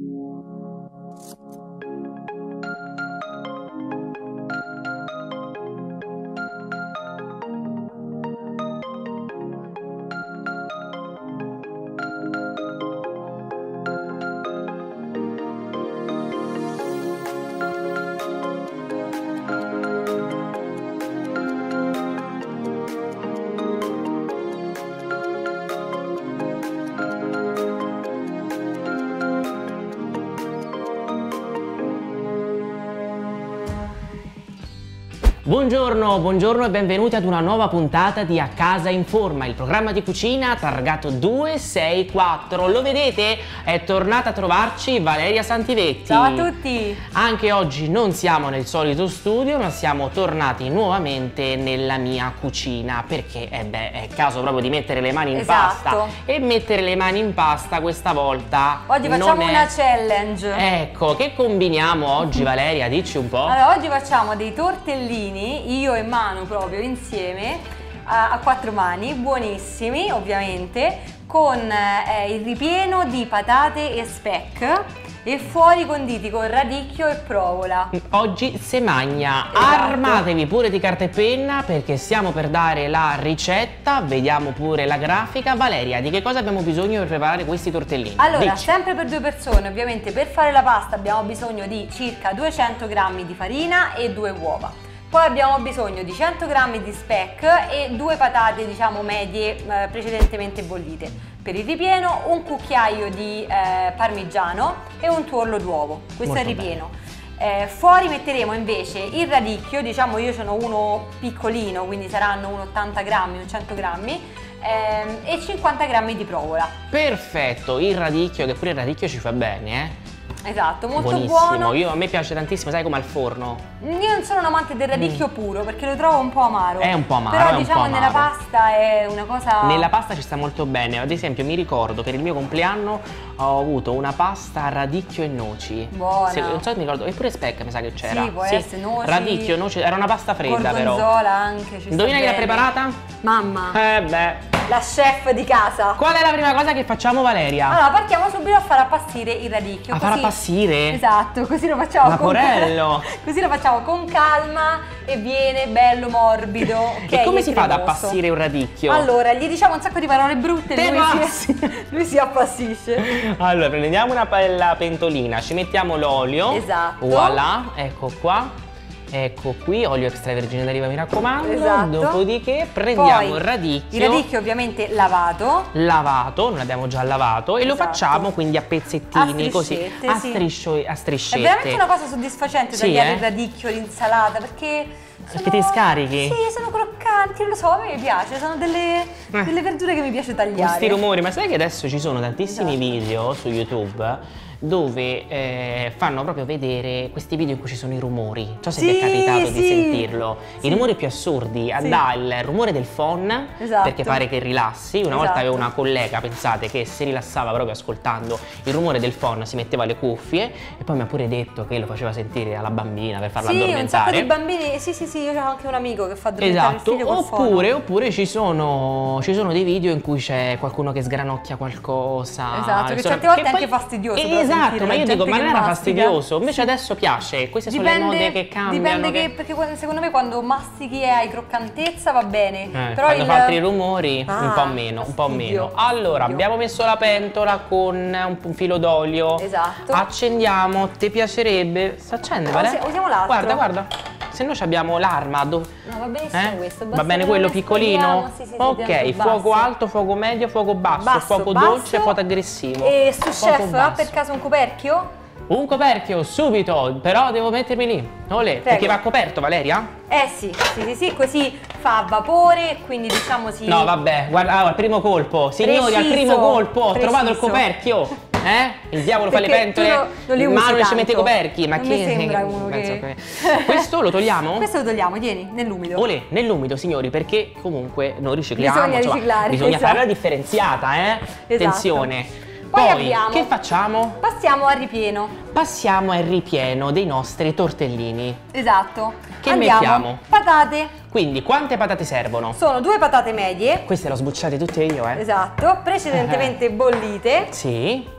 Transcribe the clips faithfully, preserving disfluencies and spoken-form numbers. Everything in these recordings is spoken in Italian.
Buongiorno, buongiorno e benvenuti ad una nuova puntata di A Casa in Forma, il programma di cucina targato due sei quattro. Lo vedete? È tornata a trovarci Valeria Santivetti. Ciao a tutti! Anche oggi non siamo nel solito studio, ma siamo tornati nuovamente nella mia cucina, perché eh beh, è caso proprio di mettere le mani in Esatto. pasta. E mettere le mani in pasta questa volta Oggi facciamo non è... una challenge. Ecco, che combiniamo oggi, Valeria? Dici un po'. Allora, oggi facciamo dei tortellini, io e Manu proprio insieme, a, a quattro mani, buonissimi ovviamente, con eh, il ripieno di patate e speck e fuori conditi con radicchio e provola. Oggi se magna, Esatto. Armatevi pure di carta e penna perché stiamo per dare la ricetta, vediamo pure la grafica. Valeria, di che cosa abbiamo bisogno per preparare questi tortellini? Allora, Dici. sempre per due persone, ovviamente per fare la pasta abbiamo bisogno di circa duecento grammi di farina e due uova. Poi abbiamo bisogno di cento grammi di speck e due patate, diciamo, medie eh, precedentemente bollite. Per il ripieno un cucchiaio di eh, parmigiano e un tuorlo d'uovo. Questo Molto è il ripieno. Eh, fuori metteremo invece il radicchio, diciamo io ce n'ho uno piccolino, quindi saranno un ottanta grammi, un cento grammi, ehm, e cinquanta grammi di provola. Perfetto, il radicchio, che pure il radicchio ci fa bene, eh? Esatto, molto Buonissimo. buono. Io, a me piace tantissimo, sai, come al forno. Io non sono un amante del radicchio mm. puro perché lo trovo un po' amaro. È un po' amaro, Però è un diciamo po' nella amaro. pasta è una cosa... Nella pasta ci sta molto bene. Ad esempio mi ricordo per il mio compleanno ho avuto una pasta a radicchio e noci. Buona. Se, non so se mi ricordo, eppure speck mi sa che c'era. Sì, può essere noci. Radicchio, noci, era una pasta fredda però. Gorgonzola anche, ci Indovina chi l'ha bene. preparata? Mamma. Eh beh. La chef di casa. Qual è la prima cosa che facciamo, Valeria? Allora, partiamo subito a far appassire il radicchio. A così... far appassire? Esatto, così lo facciamo Vaporello. con così lo facciamo con calma e viene bello morbido. Okay, e come e si fa ad cremoso. appassire un radicchio? Allora, gli diciamo un sacco di parole brutte Te e lui passi. si, lui si appassisce. Allora, prendiamo una bella pentolina, ci mettiamo l'olio. Esatto. Voilà, ecco qua. Ecco qui, olio extravergine d'oliva, mi raccomando. Esatto. Dopodiché prendiamo Poi, il radicchio. Il radicchio ovviamente lavato. Lavato, non l'abbiamo già lavato. E Esatto. lo facciamo quindi a pezzettini, A così, striscette, a, sì. striscio, a striscette. È veramente una cosa soddisfacente Sì, tagliare eh? il radicchio, l'insalata, perché... Perché ti scarichi? Sì, sono croccanti, lo so, a me piace, sono delle, Eh. delle verdure che mi piace tagliare. Questi rumori, ma sai che adesso ci sono tantissimi Esatto. video su YouTube dove eh, fanno proprio vedere questi video in cui ci sono i rumori. Non so se Sì, vi è capitato sì. di sentirlo. Sì. I rumori più assurdi, Sì. dà il rumore del phon, Esatto. perché pare che rilassi. Una volta Esatto. avevo una collega, pensate, che si rilassava proprio ascoltando il rumore del phon, si metteva le cuffie e poi mi ha pure detto che lo faceva sentire alla bambina per farla Sì, un addormentare. sacco di bambini, sì sì sì, io ho anche un amico che fa addormentare Esatto, il figlio col oppure, fono. oppure ci sono, ci sono dei video in cui c'è qualcuno che sgranocchia qualcosa. Esatto, che Insomma, certe volte è poi- anche fastidioso però Esatto, sentire ma io la dico, gente ma che non era mastica. fastidioso, invece adesso piace, queste sono le mode che cambiano. Dipende che... che, perché quando- secondo me quando mastichi e hai croccantezza va bene, Eh, però quando il... fa altri rumori Ah, un po' meno, un po' fastidio, meno. Allora, fastidio. abbiamo messo la pentola con un, un filo d'olio. Esatto. Accendiamo, ti piacerebbe? Si accende, vale? usi- usiamo l'altro. Guarda, guarda. Se no ci abbiamo l'arma. do- No, va benissimo Eh? questo. Va basta bene che quello non piccolino? esplodiamo. Sì, sì, sì, ok, tieni sul fuoco basso. alto, fuoco medio, fuoco basso, Basso, fuoco basso. dolce, fuoco aggressivo. E su Fuoco chef ha basso. per caso un coperchio? Un coperchio, subito, però devo mettermi lì. Olè, perché va coperto, Valeria? Eh sì, sì, sì, sì, così fa vapore, quindi diciamo si... No, vabbè, guarda, ah, al primo colpo. Signori, al Preciso, primo colpo, ho preciso. trovato il coperchio. Eh? Il diavolo fa le Perché tu pentole, lo- non li il usi mano ci tanto. mette i coperchi. Ma Non che... mi sembra uno penso che- Questo lo togliamo? Questo lo togliamo, tieni, nell'umido. Olè, nell'umido, signori, perché comunque non ricicliamo. Bisogna insomma, riciclare, Bisogna esatto. fare la differenziata, eh? Esatto. Attenzione. Poi Poi, abbiamo- che facciamo? Passiamo al ripieno. Passiamo al ripieno dei nostri tortellini. Esatto. Che Andiamo. mettiamo? Patate. Quindi, quante patate servono? Sono due patate medie. Queste le ho sbucciate tutte io, eh? Esatto, precedentemente bollite. Sì. Ok.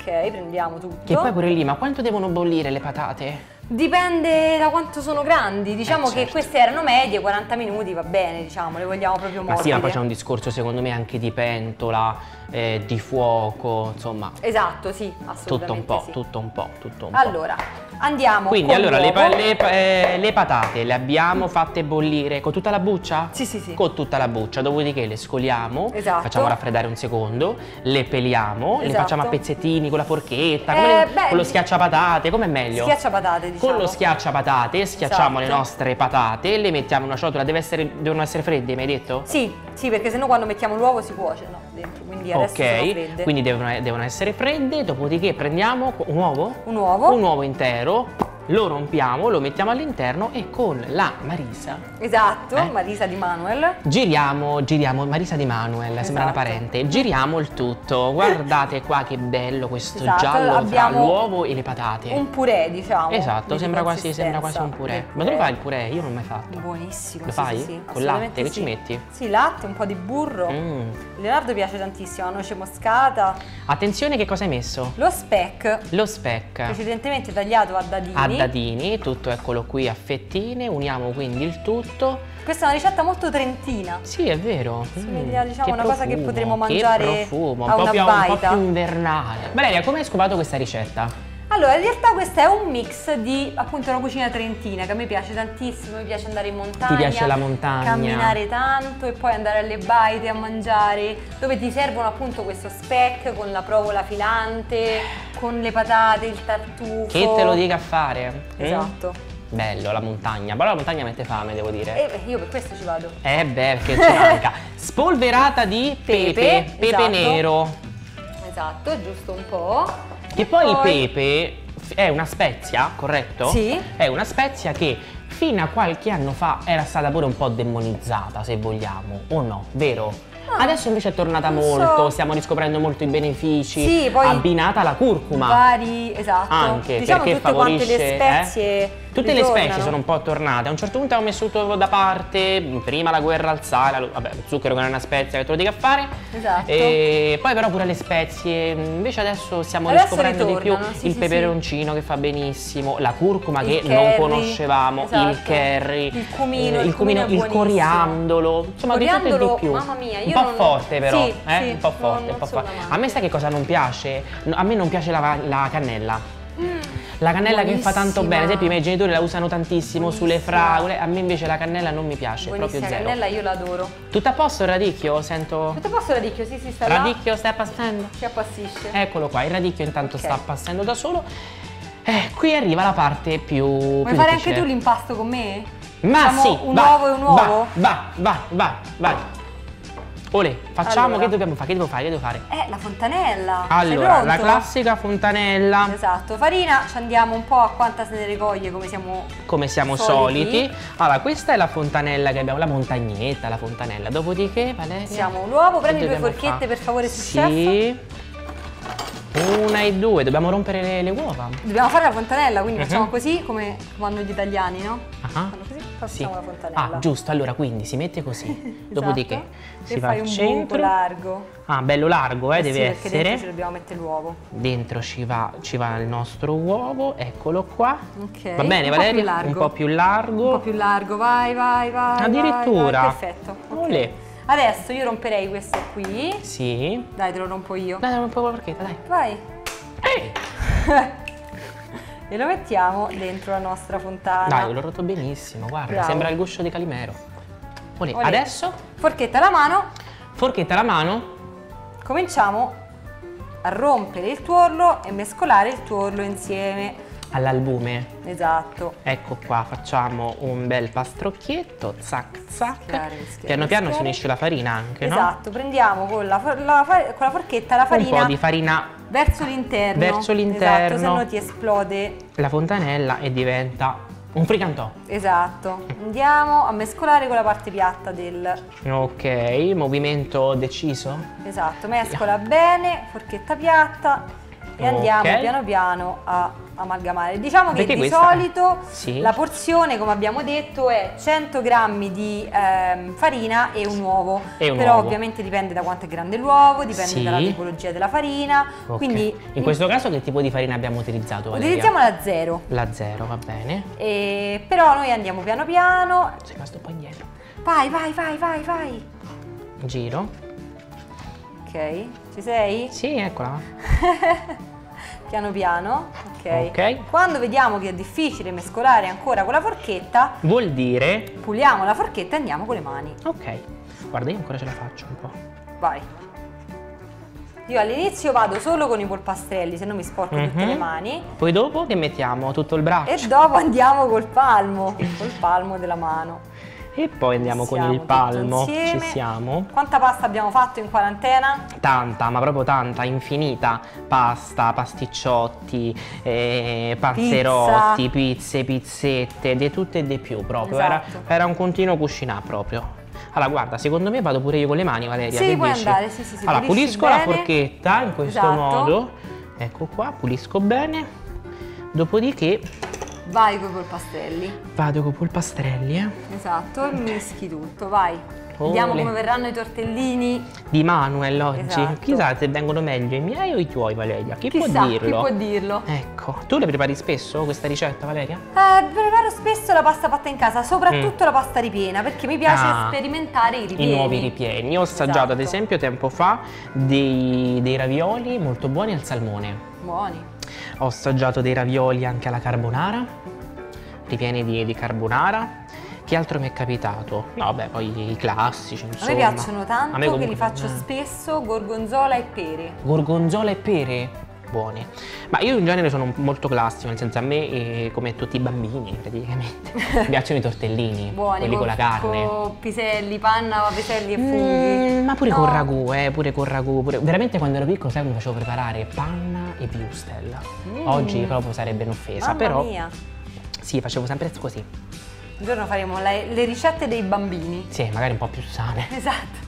Ok, prendiamo tutto. Che poi pure lì, ma quanto devono bollire le patate? Dipende da quanto sono grandi, diciamo eh, che certo. queste erano medie, quaranta minuti va bene, diciamo, le vogliamo proprio morbide. Ma sì, ma poi c'è un discorso secondo me anche di pentola, eh, di fuoco, insomma. Esatto, sì, assolutamente tutto un po', sì. tutto un po', tutto un po'. Allora, andiamo Quindi con allora le, pa- l'uovo. le pa- eh, le patate le abbiamo fatte bollire con tutta la buccia? Sì, sì, sì. Con tutta la buccia, dopodiché le scoliamo, Esatto. facciamo raffreddare un secondo, le peliamo, le Esatto. facciamo a pezzettini con la forchetta, Eh, come le- beh, con lo schiacciapatate, com'è meglio? Schiacciapatate, diciamo. Con lo schiacciapatate schiacciamo Esatto. le nostre patate, le mettiamo in una ciotola, deve essere, devono essere fredde, mi hai detto? Sì, sì, perché sennò quando mettiamo l'uovo si cuoce, no? Dentro, quindi adesso sono Ok, fredde. quindi devono, devono essere fredde, dopodiché prendiamo un uovo? Un uovo. Un uovo intero, lo rompiamo, lo mettiamo all'interno e con la Marisa Esatto, Eh? Marisa di Manuel. giriamo, giriamo, Marisa di Manuel, sembra una Esatto. parente, giriamo il tutto, guardate qua che bello questo Esatto, giallo tra abbiamo l'uovo e le patate. Un purè, diciamo. Esatto, di sembra quasi, sembra quasi un consistenza purè. del Ma dove fai il purè? Io non l'ho mai fatto. Buonissimo. Lo sì, fai? sì, sì, Con latte? assolutamente Che sì. ci metti? Sì, latte, un po' di burro. Mm. Leonardo piace tantissimo, la noce moscata. Attenzione, che cosa hai messo? Lo speck, Lo speck. precedentemente tagliato a dadini. A dadini, tutto eccolo qui a fettine, uniamo quindi il tutto. Questa è una ricetta molto trentina. Sì, è vero. Si Mm, vede, diciamo, che una cosa che profumo, potremo mangiare che profumo, un a po' una più, un po' baita. più invernale. Valeria, come hai scovato questa ricetta? Allora, in realtà questo è un mix di appunto una cucina trentina che a me piace tantissimo, mi piace andare in montagna, Ti piace la montagna? camminare tanto e poi andare alle baite a mangiare, dove ti servono appunto questo speck con la provola filante, con le patate, il tartufo. Che te lo dica a fare? Mm? Esatto. Bello, la montagna. Però la montagna mette fame, devo dire. E beh, io per questo ci vado. Eh beh, perché ci manca. Spolverata di pepe, Pepe, pepe esatto. nero. Esatto, giusto un po'. Che E poi il pepe è una spezia, corretto? Sì. È una spezia che fino a qualche anno fa era stata pure un po' demonizzata, se vogliamo, o no, vero? Ah, Adesso invece è tornata non molto, so. stiamo riscoprendo molto i benefici, Sì, poi abbinata alla curcuma. Vari, esatto. Anche diciamo perché tutte quante favorisce, le spezie. eh? Tutte le ritornano. specie sono un po' tornate. A un certo punto avevo messo tutto da parte. Prima la guerra al sale, la- vabbè, lo zucchero che non è una spezia che te lo dica a fare. Esatto. E poi però pure le spezie. Invece adesso stiamo Adesso riscoprendo di più ritornano, sì, il sì, peperoncino che fa benissimo, la curcuma Il che curry, non conoscevamo, esatto. il curry, Il cumino, eh, il il, cumino, cumino è il buonissimo. coriandolo, insomma di tutto e Coriandolo, di più. mamma mia, io un po' non- forte però, sì, eh? sì, un po' non- forte, non un po' sono forte. amante. A me sai che cosa non piace? No, a me non piace la, la cannella. La cannella che fa tanto Buonissima. bene, ad esempio i miei genitori la usano tantissimo sulle Buonissima. fragole, a me invece la cannella non mi piace, proprio Buonissima zero. cannella, io l'adoro. Tutto a posto il radicchio? Sento... Tutto a posto radicchio? Sì, sì, sta là. Radicchio sta passando? Si appassisce. Eccolo qua, il radicchio intanto Ok. sta passando da solo. Eh, qui arriva la parte più Vuoi più fare difficile. anche tu l'impasto con me? Ma Facciamo sì, un vai, uovo e un uovo? Va, va, va, vai. Olè, facciamo, Allora. che dobbiamo fare? Che devo fare? Che devo fare? Eh, la fontanella. Allora, Sei la pronto? classica fontanella. Esatto, farina, ci andiamo un po' a quanta se ne ricoglie come siamo Come siamo soliti. soliti. Allora, questa è la fontanella che abbiamo, la montagnetta, la fontanella. Dopodiché, Valeria, Siamo l'uovo, prendi che due dobbiamo forchette fare? per favore sul chef. Sì. Una e due, dobbiamo rompere le, le uova. Dobbiamo fare la fontanella, quindi Mhm. facciamo così come fanno gli italiani, no? Ah. Fanno così, poi Sì. facciamo la fontanella. Ah, giusto, allora quindi si mette così. Dopodiché Esatto. si e va fai al un centro. buco largo. Ah, bello largo, eh, Eh deve sì, perché essere. dentro ci dobbiamo mettere l'uovo. Dentro ci va, ci va il nostro uovo, eccolo qua. Ok. Va bene, un Valeria? Po' più largo. Un po' più largo. Un po' più largo, vai, vai, vai. Addirittura? vai, vai. Perfetto. ok. Olè. Adesso io romperei questo qui. Sì. Dai, te lo rompo io. Dai, un po' la porchetta, dai. Vai. Ehi! E lo mettiamo dentro la nostra fontana. Dai, l'ho rotto benissimo, guarda, Bravo. sembra il guscio di Calimero. Olè, Olè. adesso, Forchetta alla mano, forchetta alla mano. cominciamo a rompere il tuorlo e mescolare il tuorlo insieme. All'albume. Esatto. Ecco qua, facciamo un bel pastrocchietto, zac zac. Mischiare, mischiare, Piano piano si mischiare. unisce la farina anche, no? Esatto, prendiamo con la, for- la fa- con la forchetta la Un farina po' di farina verso l'interno. verso l'interno. Esatto, se no ti esplode. la fontanella e diventa un fricantò. Esatto. Andiamo a mescolare con la parte piatta del... Ok, movimento deciso. Esatto, mescola bene, forchetta piatta e andiamo Ok. piano piano a amalgamare. Diciamo che Perché di questa- solito Sì. la porzione, come abbiamo detto, è cento grammi di ehm, farina e un uovo. E un Però uovo. ovviamente dipende da quanto è grande l'uovo, dipende Sì. dalla tipologia della farina. Ok. Quindi in questo caso che tipo di farina abbiamo utilizzato, Valeria? utilizziamo la zero. La zero, va bene. E però noi andiamo piano piano. Sei rimasto un po' indietro. Vai, vai, vai, vai, vai. Giro. Ok, ci sei? Sì, eccola. Piano piano, ok. Ok. Quando vediamo che è difficile mescolare ancora con la forchetta, Vuol dire... puliamo la forchetta e andiamo con le mani. Ok. Guarda, io ancora ce la faccio un po'. Vai. Io all'inizio vado solo con i polpastrelli, se no mi sporco tutte Mhm. le mani. Poi dopo che mettiamo tutto il braccio. E dopo andiamo col palmo, col palmo della mano. E poi andiamo con Siamo il tutto palmo. insieme. Ci siamo. Quanta pasta abbiamo fatto in quarantena? Tanta, ma proprio tanta, infinita. Pasta, pasticciotti, eh, panzerotti, pizze, pizzette, di tutto e di più proprio. Era, Esatto. era un continuo cucinare proprio. Allora guarda, secondo me vado pure io con le mani, Valeria. Sì, che puoi dici? andare, sì, sì, sì, Allora pulisci pulisco la bene. forchetta in questo Esatto. modo. Ecco qua, pulisco bene. Dopodiché Vai con i polpastrelli. vado con i polpastrelli, eh. Esatto, e mischi tutto, vai. Ole. Vediamo come verranno i tortellini. Di Manuel oggi. Esatto. Chissà se vengono meglio i miei o i tuoi, Valeria. Chi Chissà, può dirlo? chi può dirlo? Ecco, tu le prepari spesso questa ricetta, Valeria? Eh, preparo spesso la pasta fatta in casa, soprattutto la pasta ripiena, perché mi piace Mm. Ah, sperimentare i ripieni. I nuovi ripieni. Io ho assaggiato Esatto. ad esempio tempo fa dei, dei ravioli molto buoni al salmone. Buoni. Ho assaggiato dei ravioli anche alla carbonara, ripieni di, di carbonara. Che altro mi è capitato? No, beh, poi i classici, A insomma. me piacciono tanto, A me che comunque- li faccio eh. spesso, gorgonzola e pere. Gorgonzola e pere, buoni. Ma io in genere sono molto classico, nel senso a me, eh, come tutti i bambini praticamente, mi piacciono i tortellini, Buoni, quelli con la carne. con piselli, panna, piselli e funghi. Mm, ma pure No. con ragù, eh, pure con ragù. Pure... Veramente quando ero piccolo, sai, mi facevo preparare panna e wurstel. Mm. Oggi proprio sarebbe un'offesa, Mamma però mia. sì, facevo sempre così. Un giorno faremo le, le ricette dei bambini. Sì, magari un po' più sane. Esatto.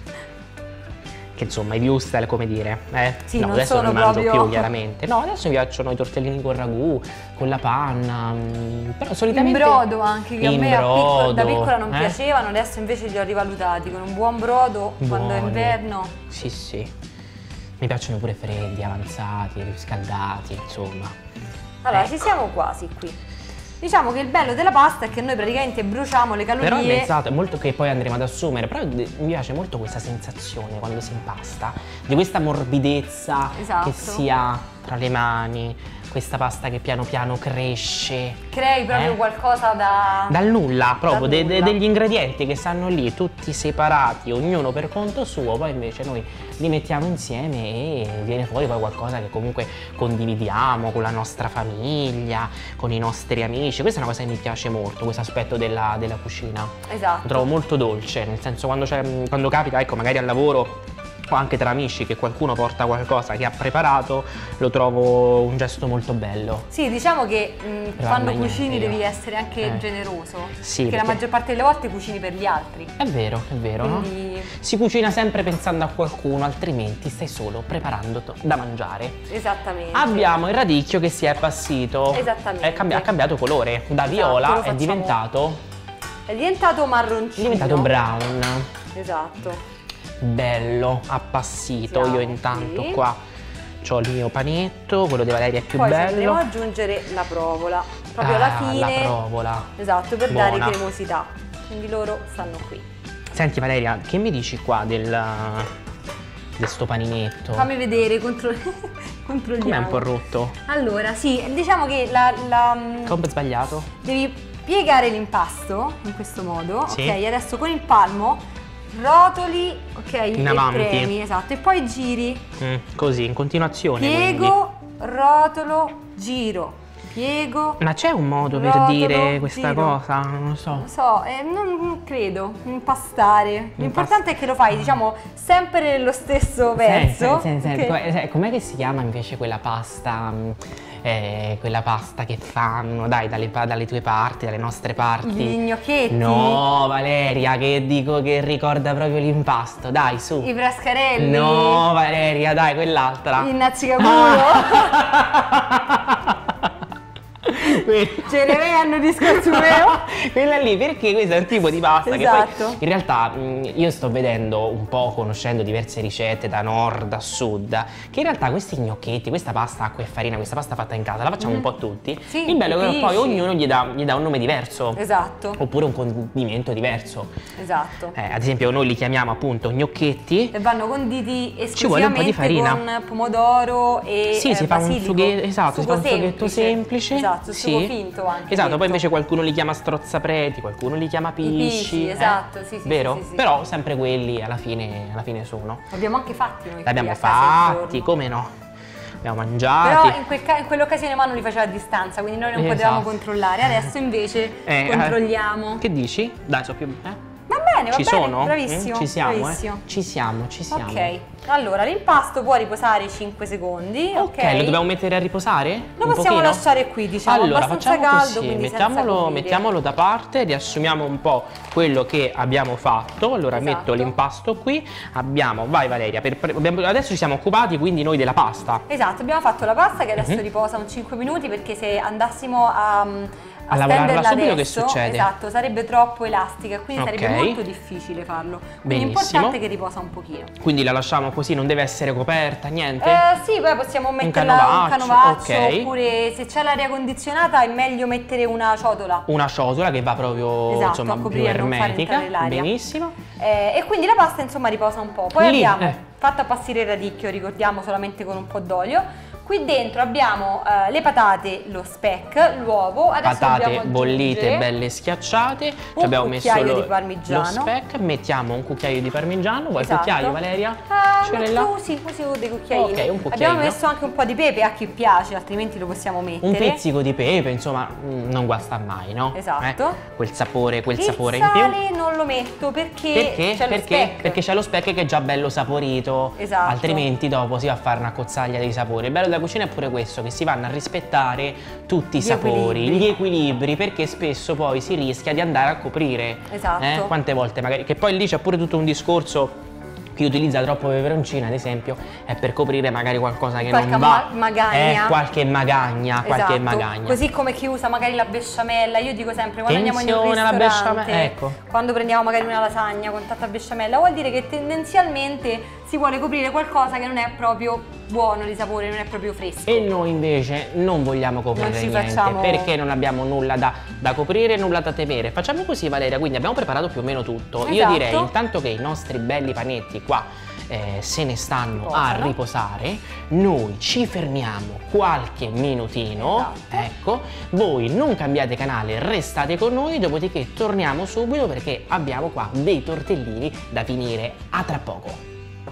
Che insomma, i wurstel, come dire, eh? Sì, no, non adesso sono non mangio proprio- più, chiaramente. No, adesso mi piacciono i tortellini con ragù, con la panna, mm, però In solitamente... brodo anche, che a In me a piccolo- da brodo, piccola non eh? piacevano, adesso invece li ho rivalutati con un buon brodo quando è Buoni. inverno. Sì, sì. Mi piacciono pure freddi, avanzati, riscaldati, insomma. Allora, Ecco. ci siamo quasi qui. Diciamo che il bello della pasta è che noi praticamente bruciamo le Però è calorie. pensato, è molto che poi andremo ad assumere, però de- mi piace molto questa sensazione quando si impasta, di questa morbidezza Esatto. che si ha tra le mani, questa pasta che piano piano cresce. Crei proprio Eh? qualcosa da... Dal nulla, proprio, Dal de- de- nulla. degli ingredienti che stanno lì, tutti separati, ognuno per conto suo, poi invece noi li mettiamo insieme e viene fuori poi qualcosa che comunque condividiamo con la nostra famiglia, con i nostri amici. Questa è una cosa che mi piace molto, questo aspetto della, della cucina. Lo Esatto. trovo molto dolce, nel senso quando, c'è- quando capita, ecco, magari al lavoro o anche tra amici che qualcuno porta qualcosa che ha preparato, lo trovo un gesto molto bello. Sì, diciamo che mh, Però quando non è cucini niente, devi io. essere anche Eh. generoso. Sì, perché la perché- maggior parte delle volte cucini per gli altri. È vero, è vero, no? Quindi, Si cucina sempre pensando a qualcuno, altrimenti stai solo preparando to- da mangiare. esattamente. Abbiamo il radicchio che si è appassito. Esattamente. È cambi- ha cambiato colore. Da Esatto, viola lo è facciamo- diventato, È diventato marroncino. è diventato brown. Esatto. Bello, appassito. Siamo Io intanto qui. qua ho il mio panetto, quello di Valeria è più Poi ci bello. andremo ad aggiungere la provola. Proprio Ah, alla fine. la provola. Esatto, per Buona. dare cremosità. Quindi loro stanno qui. Senti Valeria, che mi dici qua del, di sto paninetto? Fammi vedere, contro... controlliamo. Com'è un po' rotto? Allora, sì, diciamo che la, la- Come sbagliato? devi piegare l'impasto in questo modo, Sì. ok? Adesso con il palmo rotoli, ok? In e avanti. premi, esatto, e poi giri. Mm, così, in continuazione. quindi. Piego, rotolo, giro. Piego. Ma c'è un modo per rotolo, dire questa giro. cosa? Non lo so. Non so, eh, non, non credo, impastare. L'importante è che lo fai, diciamo, sempre nello stesso verso. Sì, sì, sì, sì. ok? Co- eh, Com'è che si chiama invece quella pasta? mm, eh, quella pasta che fanno, dai, dalle, pa- dalle tue parti, dalle nostre parti. Gli gnocchetti. No, Valeria, che dico che ricorda proprio l'impasto. Dai, su. I frascarelli. No, Valeria, dai, quell'altra. Il nazzicapuro. Cereviano di scarsumeo. Quella lì, perché questo è un tipo di pasta Esatto. che poi in realtà mh, io sto vedendo un po', conoscendo diverse ricette da nord a sud, che in realtà questi gnocchetti, questa pasta acqua e farina, questa pasta fatta in casa, la facciamo mm. un po' tutti. Sì, il bello è che poi dici. ognuno gli dà, gli dà un nome diverso. Esatto. Oppure un condimento diverso. Esatto. Eh, ad esempio noi li chiamiamo appunto gnocchetti. E vanno conditi esclusivamente Ci vuole un po' di farina. con pomodoro e Sì, eh, si fa un basilico. sughetto, esatto, si fa un Sugo sughetto semplice. Esatto, sì. sugo finto anche. Esatto, detto. poi invece qualcuno li chiama strozzapreti, qualcuno li chiama pisci. pisci, eh? esatto, sì, sì, vero? sì, sì, sì. Però sempre quelli alla fine, alla fine sono. L'abbiamo anche fatti noi. Li abbiamo qui a casa un fatti, giorno. come no? Abbiamo mangiati. Però in, quel ca- in quell'occasione Manu li faceva a distanza, quindi noi non Esatto. potevamo controllare. Adesso invece Eh, controlliamo. Eh, che dici? Dai, so più. Eh? Va bene, va Ci bene, sono? bravissimo. Mm, ci siamo, bravissimo. eh? Ci siamo, ci siamo. Ok, allora l'impasto può riposare cinque secondi. Ok, Ok, lo dobbiamo mettere a riposare? Lo un possiamo pochino? lasciare qui, diciamo, allora, abbastanza facciamo caldo, così, quindi mettiamolo, senza coprire. mettiamolo da parte, riassumiamo un po' quello che abbiamo fatto. Allora Esatto. metto l'impasto qui, abbiamo, vai Valeria, per, per, abbiamo- adesso ci siamo occupati quindi noi della pasta. Esatto, abbiamo fatto la pasta che adesso Mhm. riposa un cinque minuti, perché se andassimo a, A a lavorarla stenderla subito, che adesso, succede? esatto, sarebbe troppo elastica, quindi Ok. sarebbe molto difficile farlo. Quindi è Benissimo. importante che riposa un pochino. Quindi la lasciamo così, non deve essere coperta, niente? Eh, sì, poi possiamo metterla un canovaccio, canovaccio, ok. oppure se c'è l'aria condizionata è meglio mettere una ciotola. Una ciotola che va proprio Esatto, insomma, a più coprire e non far ermetica. entrare l'aria. Benissimo. Eh, e quindi la pasta insomma riposa un po'. Poi Lì, abbiamo eh. fatto appassire il radicchio, ricordiamo, solamente con un po' d'olio. Qui dentro abbiamo eh, le patate, lo speck, l'uovo. Adesso Patate dobbiamo bollite, aggiungere belle schiacciate. Ci un abbiamo messo cucchiaio lo, di parmigiano. lo speck, mettiamo un cucchiaio di parmigiano. Vuoi Esatto. il cucchiaio, Valeria? Ah, Ce l'hai ma là? tu sì, usi dei cucchiaini. Ok, un cucchiaino. Abbiamo messo anche un po' di pepe a chi piace, altrimenti lo possiamo mettere. Un pizzico di pepe, insomma, mm, non guasta mai, no? Esatto. Eh? Quel sapore, quel Il sapore in più. sale non lo metto perché, Perché? c'è lo Perché? speck. Perché c'è lo speck che è già bello saporito. Esatto. Altrimenti dopo si va a fare una cozzaglia di sapori. Il bello della cucina è pure questo, che si vanno a rispettare tutti i Gli sapori, equilibri. gli equilibri, perché spesso poi si rischia di andare a coprire. Esatto. Eh? Quante volte magari, che poi lì c'è pure tutto un discorso. Chi utilizza troppo peperoncino, ad esempio, è per coprire magari qualcosa che Qualche non va. ma- magagna. Eh, qualche magagna, qualche Esatto. magagna. Così come chi usa magari la besciamella. Io dico sempre, quando andiamo in un Attenzione alla ristorante, besciamella, ecco. quando prendiamo magari una lasagna con tanta besciamella, vuol dire che tendenzialmente si vuole coprire qualcosa che non è proprio buono di sapore, non è proprio fresco. E noi invece non vogliamo coprire Non ci niente, facciamo- perché non abbiamo nulla da, da coprire, nulla da temere. Facciamo così, Valeria, quindi abbiamo preparato più o meno tutto. Io Esatto. direi, intanto che i nostri belli panetti qua eh, se ne stanno a Riposano. riposare, noi ci fermiamo qualche minutino, Esatto. ecco, voi non cambiate canale, restate con noi, dopodiché torniamo subito perché abbiamo qua dei tortellini da finire. A tra poco.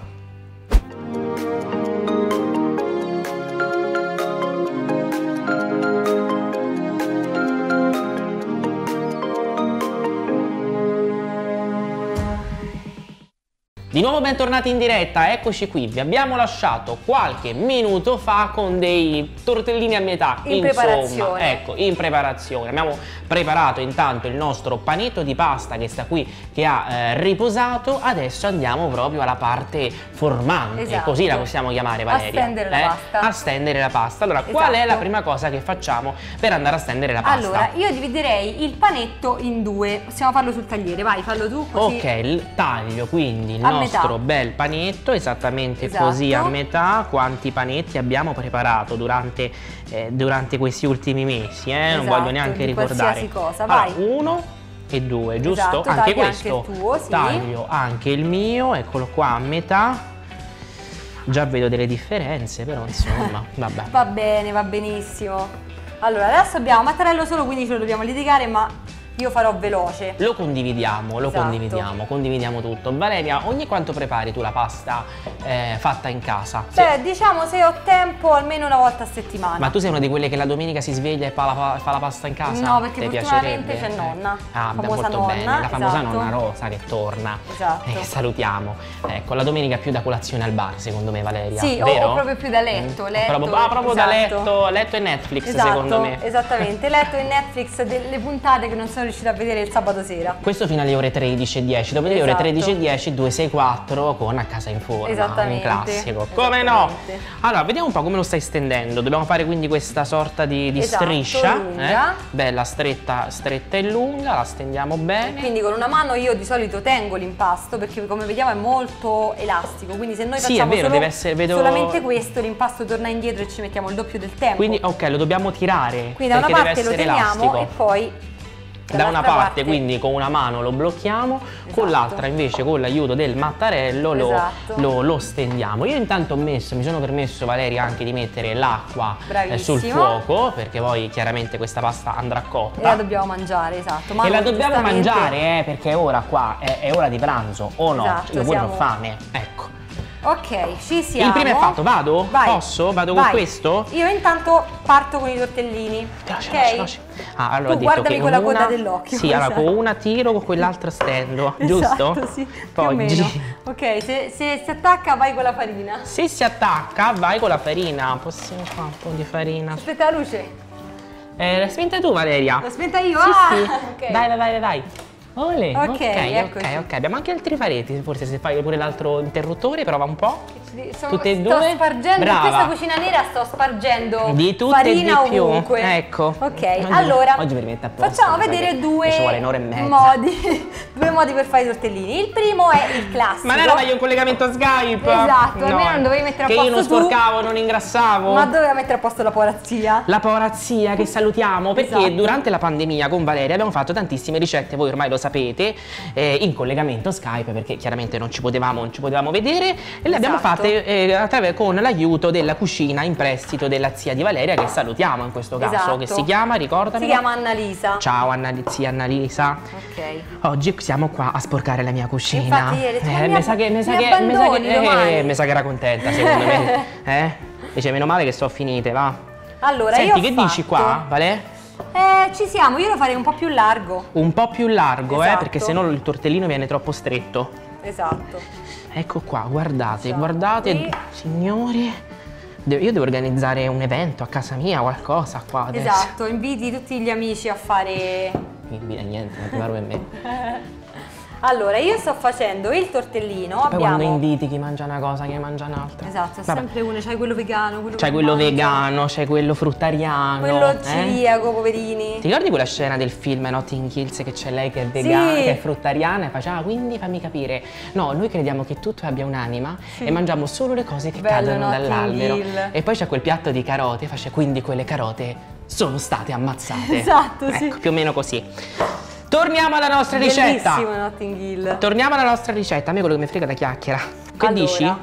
Di nuovo bentornati in diretta, eccoci qui, vi abbiamo lasciato qualche minuto fa con dei tortellini a metà, In insomma, preparazione. ecco, in preparazione. Abbiamo preparato intanto il nostro panetto di pasta che sta qui, che ha eh, riposato, adesso andiamo proprio alla parte formante, Esatto. così la possiamo chiamare, A Valeria. stendere la eh? pasta. A stendere la pasta. Allora, qual è Esatto. la prima cosa che facciamo per andare a stendere la pasta? Allora, io dividerei il panetto in due. Possiamo farlo sul tagliere, vai, fallo tu così. Ok, il taglio quindi il A nostro metà. bel panetto, esattamente Esatto. così a metà. Quanti panetti abbiamo preparato durante, eh, durante questi ultimi mesi, eh? non Esatto, voglio neanche di ricordare. qualsiasi cosa, Allora, vai. uno e due, giusto? Esatto, anche tagli questo. anche il tuo, sì. Taglio anche il mio, eccolo qua a metà. Già vedo delle differenze, però insomma, vabbè. Va bene, va benissimo. Allora, adesso abbiamo mattarello solo, quindi ce lo dobbiamo litigare, ma io farò veloce. Lo condividiamo, lo Esatto. condividiamo, condividiamo tutto. Valeria, ogni quanto prepari tu la pasta eh, fatta in casa? Beh, diciamo se ho tempo almeno una volta a settimana. Ma tu sei una di quelle che la domenica si sveglia e fa la, fa la pasta in casa? No, perché Ti fortunatamente piacerebbe? c'è nonna, Ah, beh, famosa molto nonna, bene, la famosa esatto. nonna Rosa che torna. Esatto. Eh, salutiamo. Ecco, la domenica più da colazione al bar, secondo me, Valeria. Sì, o- vero? o proprio più da letto, Mm. letto, Proprio- ah, proprio da esatto. letto, letto e Netflix, Esatto, secondo me. esattamente. Letto in Netflix delle puntate che non sono sono riuscita a vedere il sabato sera. Questo fino alle ore tredici e dieci, dopo le Esatto. ore tredici e dieci due sei quattro con A Casa in Forma. Esattamente. Un classico. Come no? Esattamente. Allora, vediamo un po' come lo stai stendendo. Dobbiamo fare quindi questa sorta di, di Esatto, striscia. lunga. Eh? Bella stretta, stretta e lunga, la stendiamo bene. Quindi con una mano io di solito tengo l'impasto perché come vediamo è molto elastico, quindi se noi Sì, è facciamo vero, solo, deve essere- vedo- solamente questo, l'impasto torna indietro e ci mettiamo il doppio del tempo. Quindi ok, lo dobbiamo tirare. Quindi da una perché parte deve lo essere teniamo elastico. e poi Da una dall'altra parte, quindi con una mano lo blocchiamo, Esatto. con l'altra invece con l'aiuto del mattarello lo, Esatto. lo- lo stendiamo. Io intanto ho messo, mi sono permesso Valeria anche di mettere l'acqua eh, sul Bravissimo. fuoco, perché poi chiaramente questa pasta andrà e cotta. la dobbiamo mangiare, esatto. Ma E la noi dobbiamo giustamente- mangiare, eh, perché ora qua è, è ora di pranzo, o no? Esatto, Io pure ho siamo- fame, ecco. Ok, ci siamo. Il primo è fatto, vado? Vai. Posso? Vado con Vai. questo? Io intanto parto con i tortellini. Veloce, ok? veloce, veloce. Ah, allora Tu ho detto guardami che con la una- coda dell'occhio. Sì, allora esatto. con una tiro, con quell'altra stendo, giusto? Esatto, sì, più Poi o meno. gi- Ok, se, se si attacca vai con la farina. Se si attacca, vai con la farina. Possiamo fare un po' di farina. Aspetta la luce. Eh, l'hai spenta tu, Valeria? L'ho spenta io? Sì, ah, sì. ok. Dai, vai, vai, vai. Ole, Ok, ok, eccoci. ok, ok. Abbiamo anche altri faretti, forse se fai pure l'altro interruttore, prova un po'. Sono- Tutte e sto due? spargendo Brava. in questa cucina nera, sto spargendo Di tutte farina e di più. ovunque. Ecco. Ok, Oggi- allora oggi mi rimetto a posto, facciamo mi sa vedere che due mi ci vuole un'ora e mezza. modi, due modi per fare i tortellini. Il primo è il classico. Ma non era meglio un collegamento Skype? Esatto, almeno non dovevi mettere a che posto io non tu. sporcavo, non ingrassavo. Ma doveva mettere a posto la porazia. La Porazia che salutiamo, perché Esatto. durante la pandemia con Valeria abbiamo fatto tantissime ricette, voi ormai lo sapete, eh, in collegamento Skype, perché chiaramente non ci potevamo, non ci potevamo vedere, e le abbiamo Esatto. fatte eh, attraver- con l'aiuto della cucina in prestito della zia di Valeria, che salutiamo in questo caso, Esatto. che si chiama, ricordami. Si chiama Annalisa. Ciao Anna, zia Annalisa. Ok. Oggi siamo qua a sporcare la mia cucina. Infatti ieri tu eh, mi mi sa che, mi sa mi che, mi sa che, abbandoni eh, domani. mi sa che era contenta secondo me. Eh? Dice meno male che sono finite, va. Allora, Senti, io ho che dici fatto- qua, Vale? Eh, ci siamo, io lo farei un po' più largo. Un po' più largo, eh, Esatto. perché sennò il tortellino viene troppo stretto. Esatto. Ecco qua, guardate, Facciamo guardate, qui. signori. De- io devo organizzare un evento a casa mia, qualcosa qua adesso. Esatto, inviti tutti gli amici a fare. Quindi niente, non ti parlo per me. Allora, io sto facendo il tortellino, Poi abbiamo. quando inviti chi mangia una cosa, chi mangia un'altra. Esatto, è Vabbè. sempre uno, c'hai quello vegano, quello C'hai che quello mangia, vegano, c'è quello fruttariano. quello eh? celiaco, poverini. Ti ricordi quella scena del film Notting Hills che c'è lei che è vegana, Sì. che è fruttariana e faceva, ah, quindi fammi capire. No, noi crediamo che tutto abbia un'anima e mangiamo solo le cose che Bello cadono Notting dall'albero. Hill. E poi c'è quel piatto di carote, face, quindi quelle carote sono state ammazzate. Esatto, sì. Ecco, più o meno così. Torniamo alla nostra ricetta. Bellissimo Notting Hill. Torniamo alla nostra ricetta. A me quello che mi frega da chiacchiera. Che Allora, dici?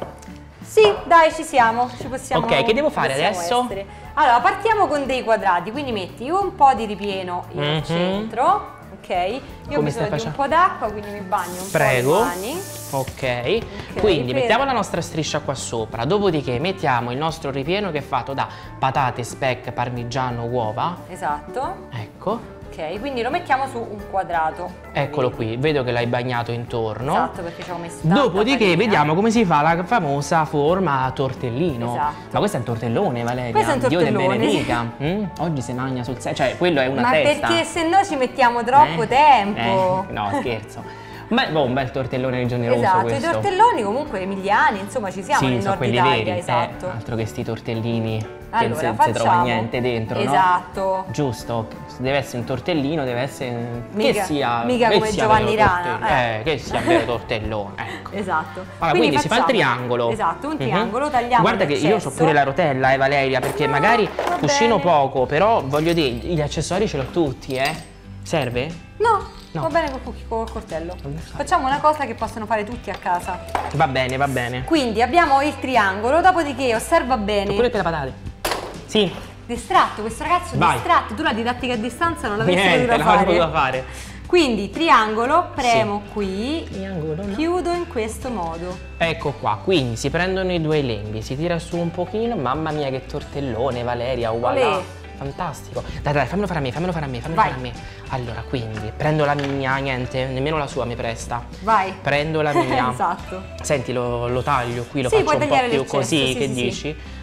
Sì, dai, ci siamo, ci possiamo. Ok, che devo fare possiamo adesso? essere. Allora, partiamo con dei quadrati, quindi metti un po' di ripieno in Mhm. centro, ok? Io ho Come bisogno stai di facendo? un po' d'acqua, quindi mi bagno un Prego. po' le mani. Ok, quindi per- mettiamo la nostra striscia qua sopra, dopodiché mettiamo il nostro ripieno che è fatto da patate, speck, parmigiano, uova. Esatto. Ecco, Ok, quindi lo mettiamo su un quadrato. eccolo qui, vedo che l'hai bagnato intorno. Esatto, perché ci avevo messo tanta Dopodiché farina. vediamo come si fa la famosa forma a tortellino. Esatto. Ma questo è un tortellone, Valeria. Questo è un Dio te tortellone, benedica. Mm? Oggi si mangia sul serio, cioè quello è una Ma testa. perché se no ci mettiamo troppo Eh? tempo. Eh, no, scherzo. Ma boh, un bel tortellone generoso Esatto, questo. i tortelloni comunque emiliani, insomma ci siamo Sì, nel sono nord quelli Italia, veri, esatto. eh, altro che sti tortellini che Allora, non si, si facciamo- trova niente dentro, Esatto. no? Giusto, deve essere un tortellino, deve essere Mica- che sia mica che come sia Giovanni vero Rana, tortell- eh. eh, che sia un vero tortellone, ecco. Esatto. Allora, quindi, si fa il facciamo- triangolo. Esatto, un Mhm. triangolo, tagliamo Guarda che io ho l'eccesso. pure la rotella, eh Valeria, perché magari va cucino bene. poco, però voglio dire, gli accessori ce l'ho tutti, eh. Serve? No, No. va bene col, cu- col coltello. Facciamo una cosa che possono fare tutti a casa. Va bene, va bene. Quindi abbiamo il triangolo, dopodiché osserva C'ho bene. pure le patate. Sì, Distratto, questo ragazzo è Vai. distratto, tu la didattica a distanza non l'avresti niente, potuta l'avevo fare. potuta fare. Quindi triangolo, premo qui, Triangolo, no? chiudo in questo modo. Ecco qua, quindi si prendono i due lembi, si tira su un pochino, mamma mia che tortellone Valeria, uguale. Olè. Fantastico. Dai dai, fammelo fare a me, fammelo fare a me, fammelo Vai. fare a me. Allora, quindi, prendo la mia, niente, nemmeno la sua mi presta. Vai. Prendo la mia. Esatto. Senti, lo, lo taglio qui, lo Sì, faccio puoi un po' tagliare più l'eccesso, così, sì, che sì, dici?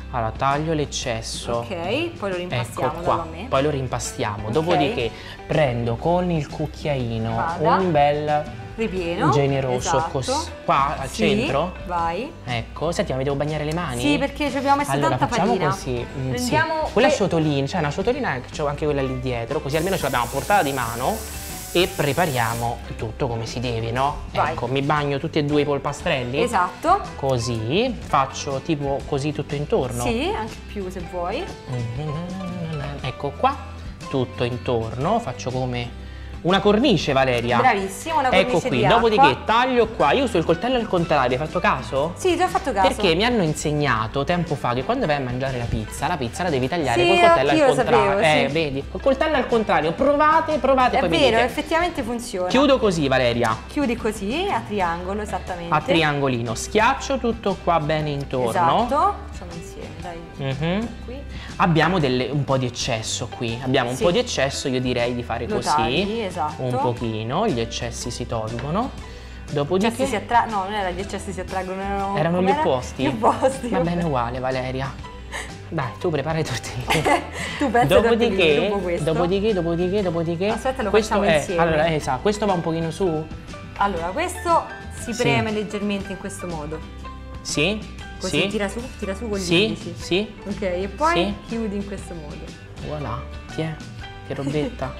Allora, taglio l'eccesso. Ok, poi lo rimpastiamo, ecco qua. a me. Poi lo rimpastiamo. Okay. Dopodiché prendo con il cucchiaino Vada. un bel ripieno generoso esatto. così. Qua al sì, centro. Vai. Ecco, senti, ma mi devo bagnare le mani? Sì, perché ci abbiamo messo allora, tanta facciamo farina. così. Mm, Prendiamo sì. Quella que- ciotolina, c'è una ciotolina, c'è anche quella lì dietro, così almeno ce l'abbiamo portata di mano e prepariamo tutto come si deve, no? Vai. Ecco, mi bagno tutti e due i polpastrelli. Esatto. Così, faccio tipo così tutto intorno. Sì, anche più se vuoi. Ecco qua, tutto intorno, faccio come una cornice, Valeria. Bravissima, una cornice ecco qui, di dopodiché acqua. taglio qua. Io uso il coltello al contrario, hai fatto caso? Sì, ti ho fatto caso. Perché mi hanno insegnato tempo fa che quando vai a mangiare la pizza, la pizza la devi tagliare Sì, col coltello al anch'io lo contrario. sapevo, eh, sì. vedi? Col coltello al contrario, provate, provate, È poi mi vero, dite. effettivamente funziona. Chiudo così, Valeria. Chiudi così, a triangolo, esattamente. A triangolino, schiaccio tutto qua bene intorno. Esatto. Facciamo insieme, dai. Mhm. Qui. Abbiamo delle, un po' di eccesso qui, abbiamo un Sì. po' di eccesso, io direi di fare Lo così, tagli, esatto. un pochino, gli eccessi si tolgono, Gli dopodiché eccessi si attra- no, non era gli eccessi si attraggono, erano, erano gli com'era? opposti, Gli opposti. va bene uguale, Valeria, dai, tu prepara i tortellini. Tu pensa ai tortellini, dopodiché, rubo questo. dopodiché, dopodiché, dopodiché, Aspetta, lo questo facciamo è, insieme. allora, eh, esatto, questo va un pochino su, Allora, questo si Sì. preme leggermente in questo modo. sì, Così sì, tira su, tira su con gli sì, indici. sì, Ok, e poi Sì. chiudi in questo modo. voilà, ti è, che robetta.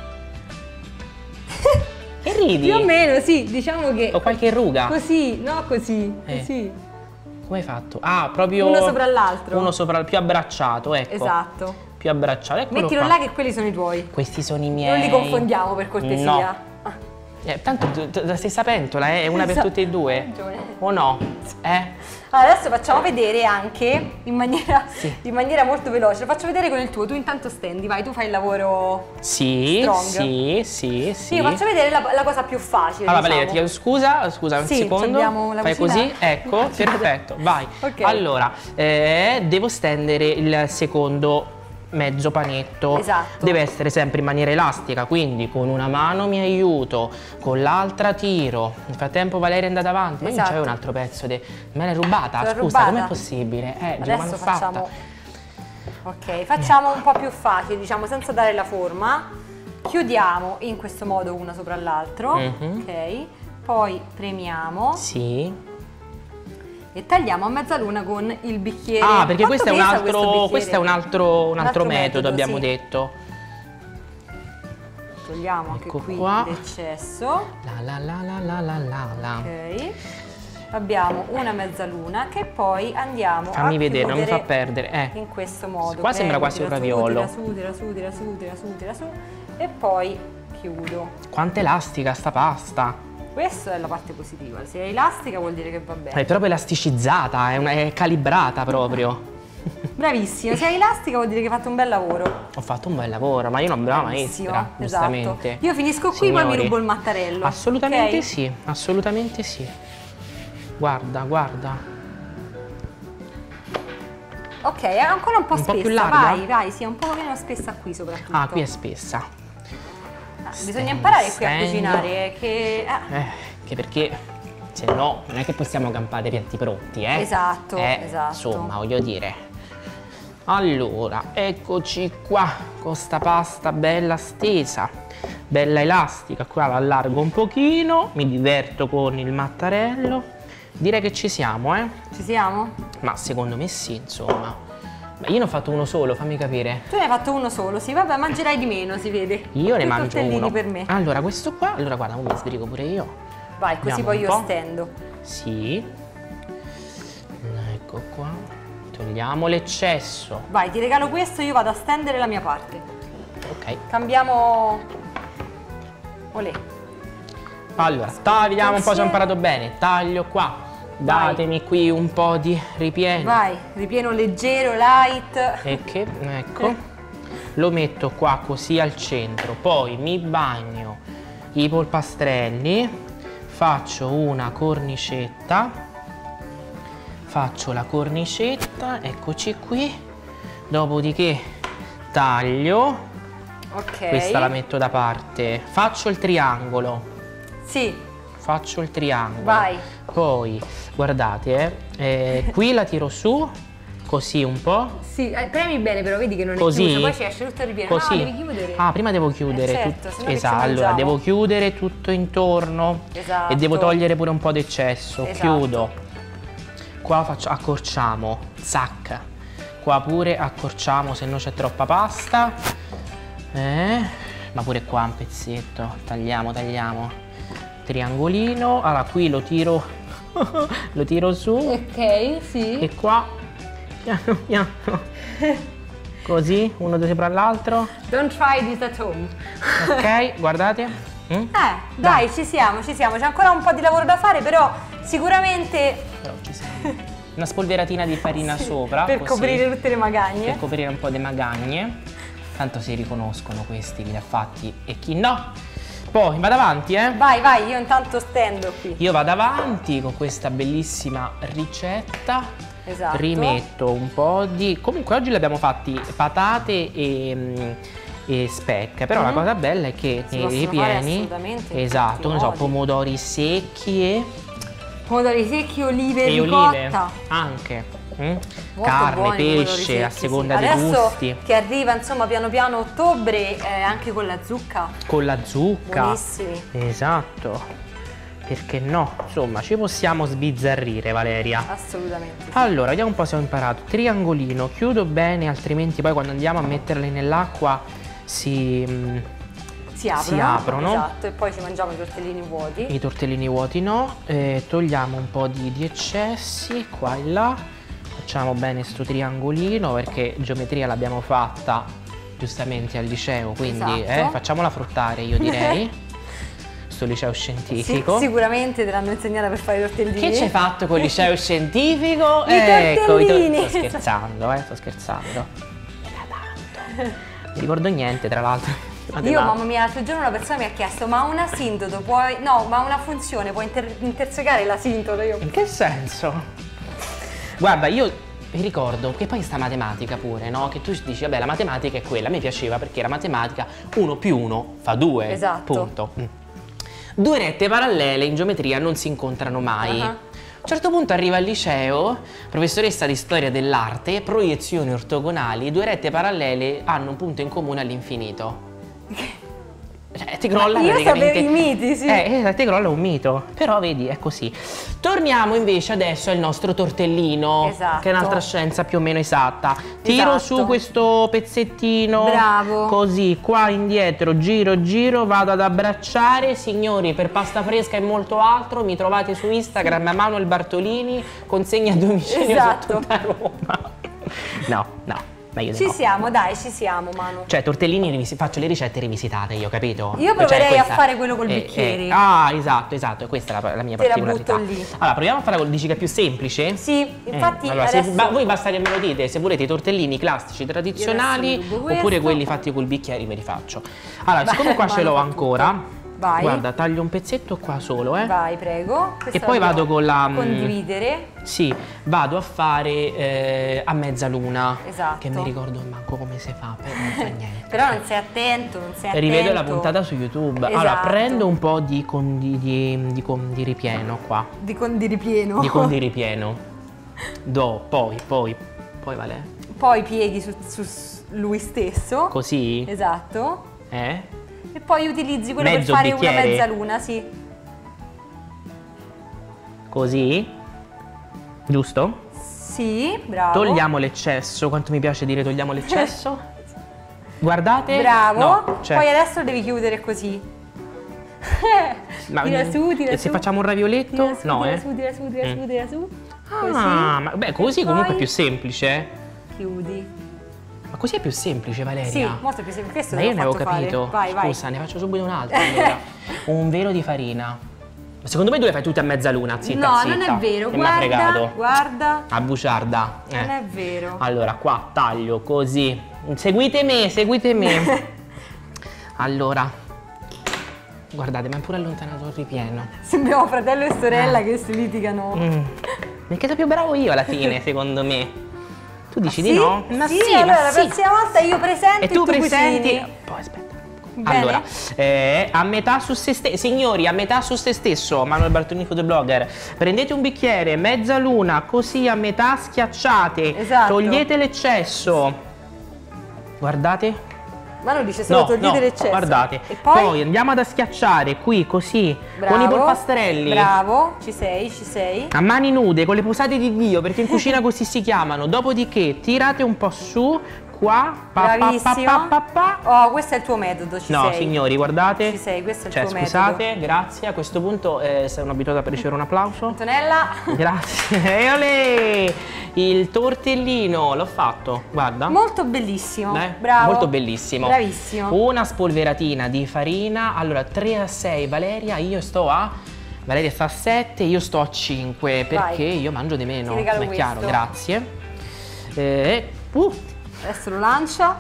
Che ridi? Più o meno, sì, diciamo che Ho qualche ruga? così, no così, Eh. così. Come hai fatto? Ah, proprio Uno sopra l'altro. Uno sopra, più abbracciato, ecco. Esatto. Più abbracciato, eccolo Mettilo qua. là che quelli sono i tuoi. Questi sono i miei. Non li confondiamo per cortesia. No. Eh, tanto tu- tu- la stessa pentola, eh, è una per Esatto. tutti e due. Hai ragione. O no? Eh? Allora, adesso facciamo vedere anche in maniera, Sì. in maniera molto veloce. Lo faccio vedere con il tuo. Tu intanto stendi, vai, tu fai il lavoro. Sì, Strong. sì, sì, sì. Io faccio vedere la, la cosa più facile. Allora, diciamo. Valeria, ti chiedo scusa, scusa un Sì, secondo. abbiamo la Fai cucina. così, ecco, perfetto, vai. Ok. Allora, eh, devo stendere il secondo mezzo panetto. Esatto. Deve essere sempre in maniera elastica, quindi con una mano mi aiuto, con l'altra tiro. Nel frattempo Valeria è andata avanti. Ma io non Esatto. c'avevo un altro pezzo di... Me l'hai rubata? Te l'ho Scusa, rubata? com'è possibile? Eh, già Adesso manufatta. facciamo. Ok, facciamo un po' più facile, diciamo, senza dare la forma. Chiudiamo in questo modo uno sopra l'altro. Mhm. Ok. Poi premiamo Sì. e tagliamo a mezzaluna con il bicchiere. Ah, perché Quanto questo è un pesa altro, bicchiere? questo è un altro, un altro metodo, abbiamo sì. detto. Togliamo anche Ecco qui qua. l'eccesso. La la la la la la la la. Ok. Abbiamo una mezzaluna che poi andiamo Fammi a vedere, non mi fa chiudere perdere. Eh. in questo modo. Qua sembra Premo, quasi un tira su, raviolo. Tira su, tira su, tira su, tira su, tira su e poi chiudo. Quanto è elastica sta pasta? Questa è la parte positiva. Se è elastica vuol dire che va bene. È proprio elasticizzata, è, una- è calibrata proprio. Bravissima, se è elastica vuol dire che hai fatto un bel lavoro. Ho fatto un bel lavoro, ma io non brava Bravissimo, maestra, giustamente. esatto. Io finisco qui, poi mi Signori, rubo il mattarello. Assolutamente ok? sì, assolutamente sì. Guarda, guarda. Ok, è ancora un po' Un po' spessa. più larga? Vai, vai, sì, è un po' meno spessa qui soprattutto. Ah, qui è spessa. Ah, Stendi, bisogna imparare qui a stendo. cucinare, eh, che... eh, Eh, che perché se no non è che possiamo campare piatti pronti, eh? Esatto, Eh, esatto. Insomma, voglio dire. Allora, eccoci qua con sta pasta bella stesa, bella elastica. Qua la allargo un pochino, mi diverto con il mattarello. Direi che ci siamo, eh? Ci siamo? Ma secondo me sì, insomma. Beh, io ne ho fatto uno solo, fammi capire. Tu ne hai fatto uno solo, sì, vabbè, mangerai di meno, si vede. Io ne Più mangio tortellini uno. per me. Allora, questo qua, allora guarda, ora mi sbrigo pure io. Vai, così Vediamo poi un io po'. stendo. Sì. Ecco qua. Togliamo l'eccesso. Vai, ti regalo questo, io vado a stendere la mia parte. Ok. Cambiamo... Olè. Allora, tagliamo un po' se ho Insieme. imparato bene. Taglio qua. Datemi qui un po' di ripieno. Vai, ripieno leggero, light. E che, ecco. Lo metto qua così al centro. Poi mi bagno i polpastrelli. Faccio una cornicetta. Faccio la cornicetta, eccoci qui. Dopodiché taglio. Ok. Questa la metto da parte. Faccio il triangolo. Sì, Faccio il triangolo. vai. Poi, guardate, eh, eh, qui la tiro su Così un po'. Sì, eh, premi bene però, vedi che non è Così? chiuso, poi ci esce tutto il ripieno. Così. No, devi chiudere. Ah, prima devo chiudere Eh, certo, tutto. sennò che ci Esatto, allora mangiamo? devo chiudere tutto intorno. Esatto. E devo togliere pure un po' d'eccesso. Esatto. Chiudo. Qua faccio, accorciamo. Zac. Qua pure accorciamo se no c'è troppa pasta. Eh, ma pure qua un pezzetto. Tagliamo, tagliamo. Triangolino. Allora qui lo tiro. Lo tiro su. Ok, sì. E qua piano piano. Così, uno sopra l'altro. Don't try this at home. Ok, guardate. Mm? Eh, dai, dai, ci siamo, ci siamo. C'è ancora un po' di lavoro da fare, però sicuramente... Però ci siamo. Una spolveratina di farina sì, sopra. per così, coprire tutte le magagne. Per coprire un po' le magagne. Tanto si riconoscono questi, chi li ha fatti e chi no. Poi vado avanti, eh. Vai, vai, io intanto stendo qui. Io vado avanti con questa bellissima ricetta. Esatto. Rimetto un po' di... Comunque oggi le abbiamo fatti patate e... e speck, però Mm-hmm. la cosa bella è che Si nei possono fare ripieni, assolutamente in esatto, tanti non so, modi. pomodori secchi e, Pomodori secchi, olive e ricotta. olive anche, mm? Molto carne, buoni i pomodori pesce, a secchi, seconda sì. dei Adesso gusti, che arriva insomma piano piano ottobre, eh, anche con la zucca. con la zucca, Buonissimi. esatto, perché no, insomma ci possiamo sbizzarrire, Valeria. Assolutamente. Sì. Allora, vediamo un po' se ho imparato. Triangolino, chiudo bene, altrimenti poi quando andiamo a metterli nell'acqua si, mm, Si aprono. si aprono. Esatto, e poi ci mangiamo i tortellini vuoti. I tortellini vuoti no. Eh, togliamo un po' di, di eccessi qua e là. Facciamo bene sto triangolino perché geometria l'abbiamo fatta giustamente al liceo, quindi Esatto. eh, facciamola fruttare, io direi. Sto liceo scientifico. Sì, sicuramente te l'hanno insegnata per fare i tortellini. Che ci hai fatto col liceo scientifico? I Ecco, i tortellini. tor- sto scherzando, eh, sto scherzando. Era tanto. Non ricordo niente, tra l'altro. Io, mamma mia, l'altro giorno una persona mi ha chiesto: ma un asintoto puoi. No, ma una funzione può inter- intersecare l'asintoto? Io. In che senso? Guarda, io mi ricordo che poi sta matematica pure, no? Che tu dici, vabbè, la matematica è quella, a me piaceva perché era matematica, uno più uno fa due. Esatto. Punto. Mm. Due rette parallele in geometria non si incontrano mai. Uh-huh. A un certo punto arriva al liceo, professoressa di storia dell'arte, proiezioni ortogonali, due rette parallele hanno un punto in comune all'infinito. Cioè, ti crolla Io praticamente. sapevo i miti, sì. Eh, eh, ti crolla un mito. Però vedi, è così. Torniamo invece adesso al nostro tortellino, Esatto. che è un'altra scienza più o meno esatta. Tiro Esatto. su questo pezzettino. Bravo. Così, qua indietro, giro, giro, vado ad abbracciare. Signori, per pasta fresca e molto altro, mi trovate su Instagram a Manuel Bartolini, consegna a domicilio Esatto. su tutta Roma. No, no. Meglio di Ci no. siamo, dai, ci siamo, Manu. Cioè, tortellini, rivisi- faccio le ricette rivisitate, io, capito? Io Cioè, proverei a questa- fare quello col eh, bicchiere. eh, ah, esatto, esatto, questa è la, la mia Te la particolarità. butto lì. Allora, proviamo a fare col dici che è più semplice? Sì, infatti Eh, allora, se- adesso... ba- voi basta che me lo dite, se volete i tortellini classici tradizionali Io adesso rubo oppure questo. quelli fatti col bicchiere ve li faccio. Allora, Vai, siccome qua ce l'ho Manu, fa ancora, tutto. Vai. guarda, taglio un pezzetto qua solo, eh. Vai, prego. Questo E poi lo vado devo con la... mm, Condividere. Sì, vado a fare eh, a mezzaluna. Esatto. Che mi ricordo manco come si fa, però non fa niente. Però non sei attento, non sei attento. Rivedo la puntata su YouTube. Allora, Esatto. prendo un po' di, condi, di, di condiripieno qua. Di condiripieno. Di condiripieno. Do, poi, poi, poi vale. Poi pieghi su, su lui stesso. Così? Esatto. Eh? E poi utilizzi quello Mezzo per fare bicchiere? una mezzaluna, sì. Così? Giusto? Sì, bravo. Togliamo l'eccesso. Quanto mi piace dire togliamo l'eccesso. Guardate. Bravo. No, cioè, Poi adesso devi chiudere così. ma- tira su, tira e su. se facciamo un ravioletto? Tira su, no, tira eh? su, tira su, tira su, Mm. tira su. Così. Ah, ma beh, così E comunque è poi più semplice. eh? Chiudi. Ma così è più semplice, Valeria. Sì, molto più semplice. Questo Ma te io l'ho ne avevo fatto capito. fare. Vai, Scusa, ne faccio subito un altro allora. Un velo di farina. Ma secondo me tu le fai tutte a mezzaluna, vai. zitta, No, zitta. non è vero. Che mi ha Guarda, fregato. guarda. A buciarda. Eh. Non è vero. Allora, qua taglio così. Seguite me, seguite me. Allora. Guardate, mi ha pure allontanato il ripieno. Sembriamo fratello e sorella Eh. che si litigano. Mm. Perché sono più bravo io alla fine, secondo me. Tu dici Sì? di no? Ma sì, sì, allora ma la sì. prossima volta io presento E tu e tu presenti. cucini. Poi aspetta. Bene. Allora, eh, a metà su se stesso, signori, a metà su se stesso, Manuel Bartolini Fotoblogger, prendete un bicchiere, mezzaluna, così a metà schiacciate, esatto. Togliete l'eccesso, guardate. Ma non dice solo no, togliete no, l'eccesso. Guardate, e poi? poi andiamo ad schiacciare qui così, Bravo, con i polpastrelli. Bravo, ci sei, ci sei. A mani nude, con le posate di Dio, perché in cucina così si chiamano. Dopodiché tirate un po' su, qua, pa, bravissimo. Pa, pa, pa, pa. Oh, questo è il tuo metodo, ci no, sei. No, signori, guardate. Ci sei, questo è il cioè, tuo scusate, metodo. Scusate, grazie. A questo punto eh, sono abituata a ricevere un applauso. Antonella. Grazie. E olè! Il tortellino, l'ho fatto, guarda. Molto bellissimo. Eh? Bravo. Molto bellissimo. Bravissimo. Una spolveratina di farina. Allora, tre a sei Valeria, io sto a... Valeria sta a sette, io sto a cinque, perché Vai. io mangio di meno. Ti regalo è chiaro, questo. grazie. Eh, uh. Adesso lo lancia.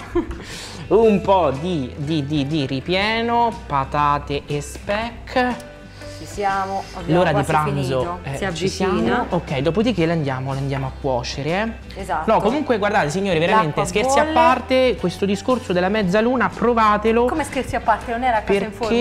Un po' di, di, di, di ripieno, patate e speck. Ci siamo, abbiamo L'ora di quasi pranzo finito. eh, Si ci siamo. avvicina. Ok, dopodiché le andiamo, le andiamo a cuocere. Eh. Esatto. No, comunque guardate signori, veramente scherzi bolle. a parte, questo discorso della mezzaluna, provatelo. Come scherzi a parte, non era a casa in forma?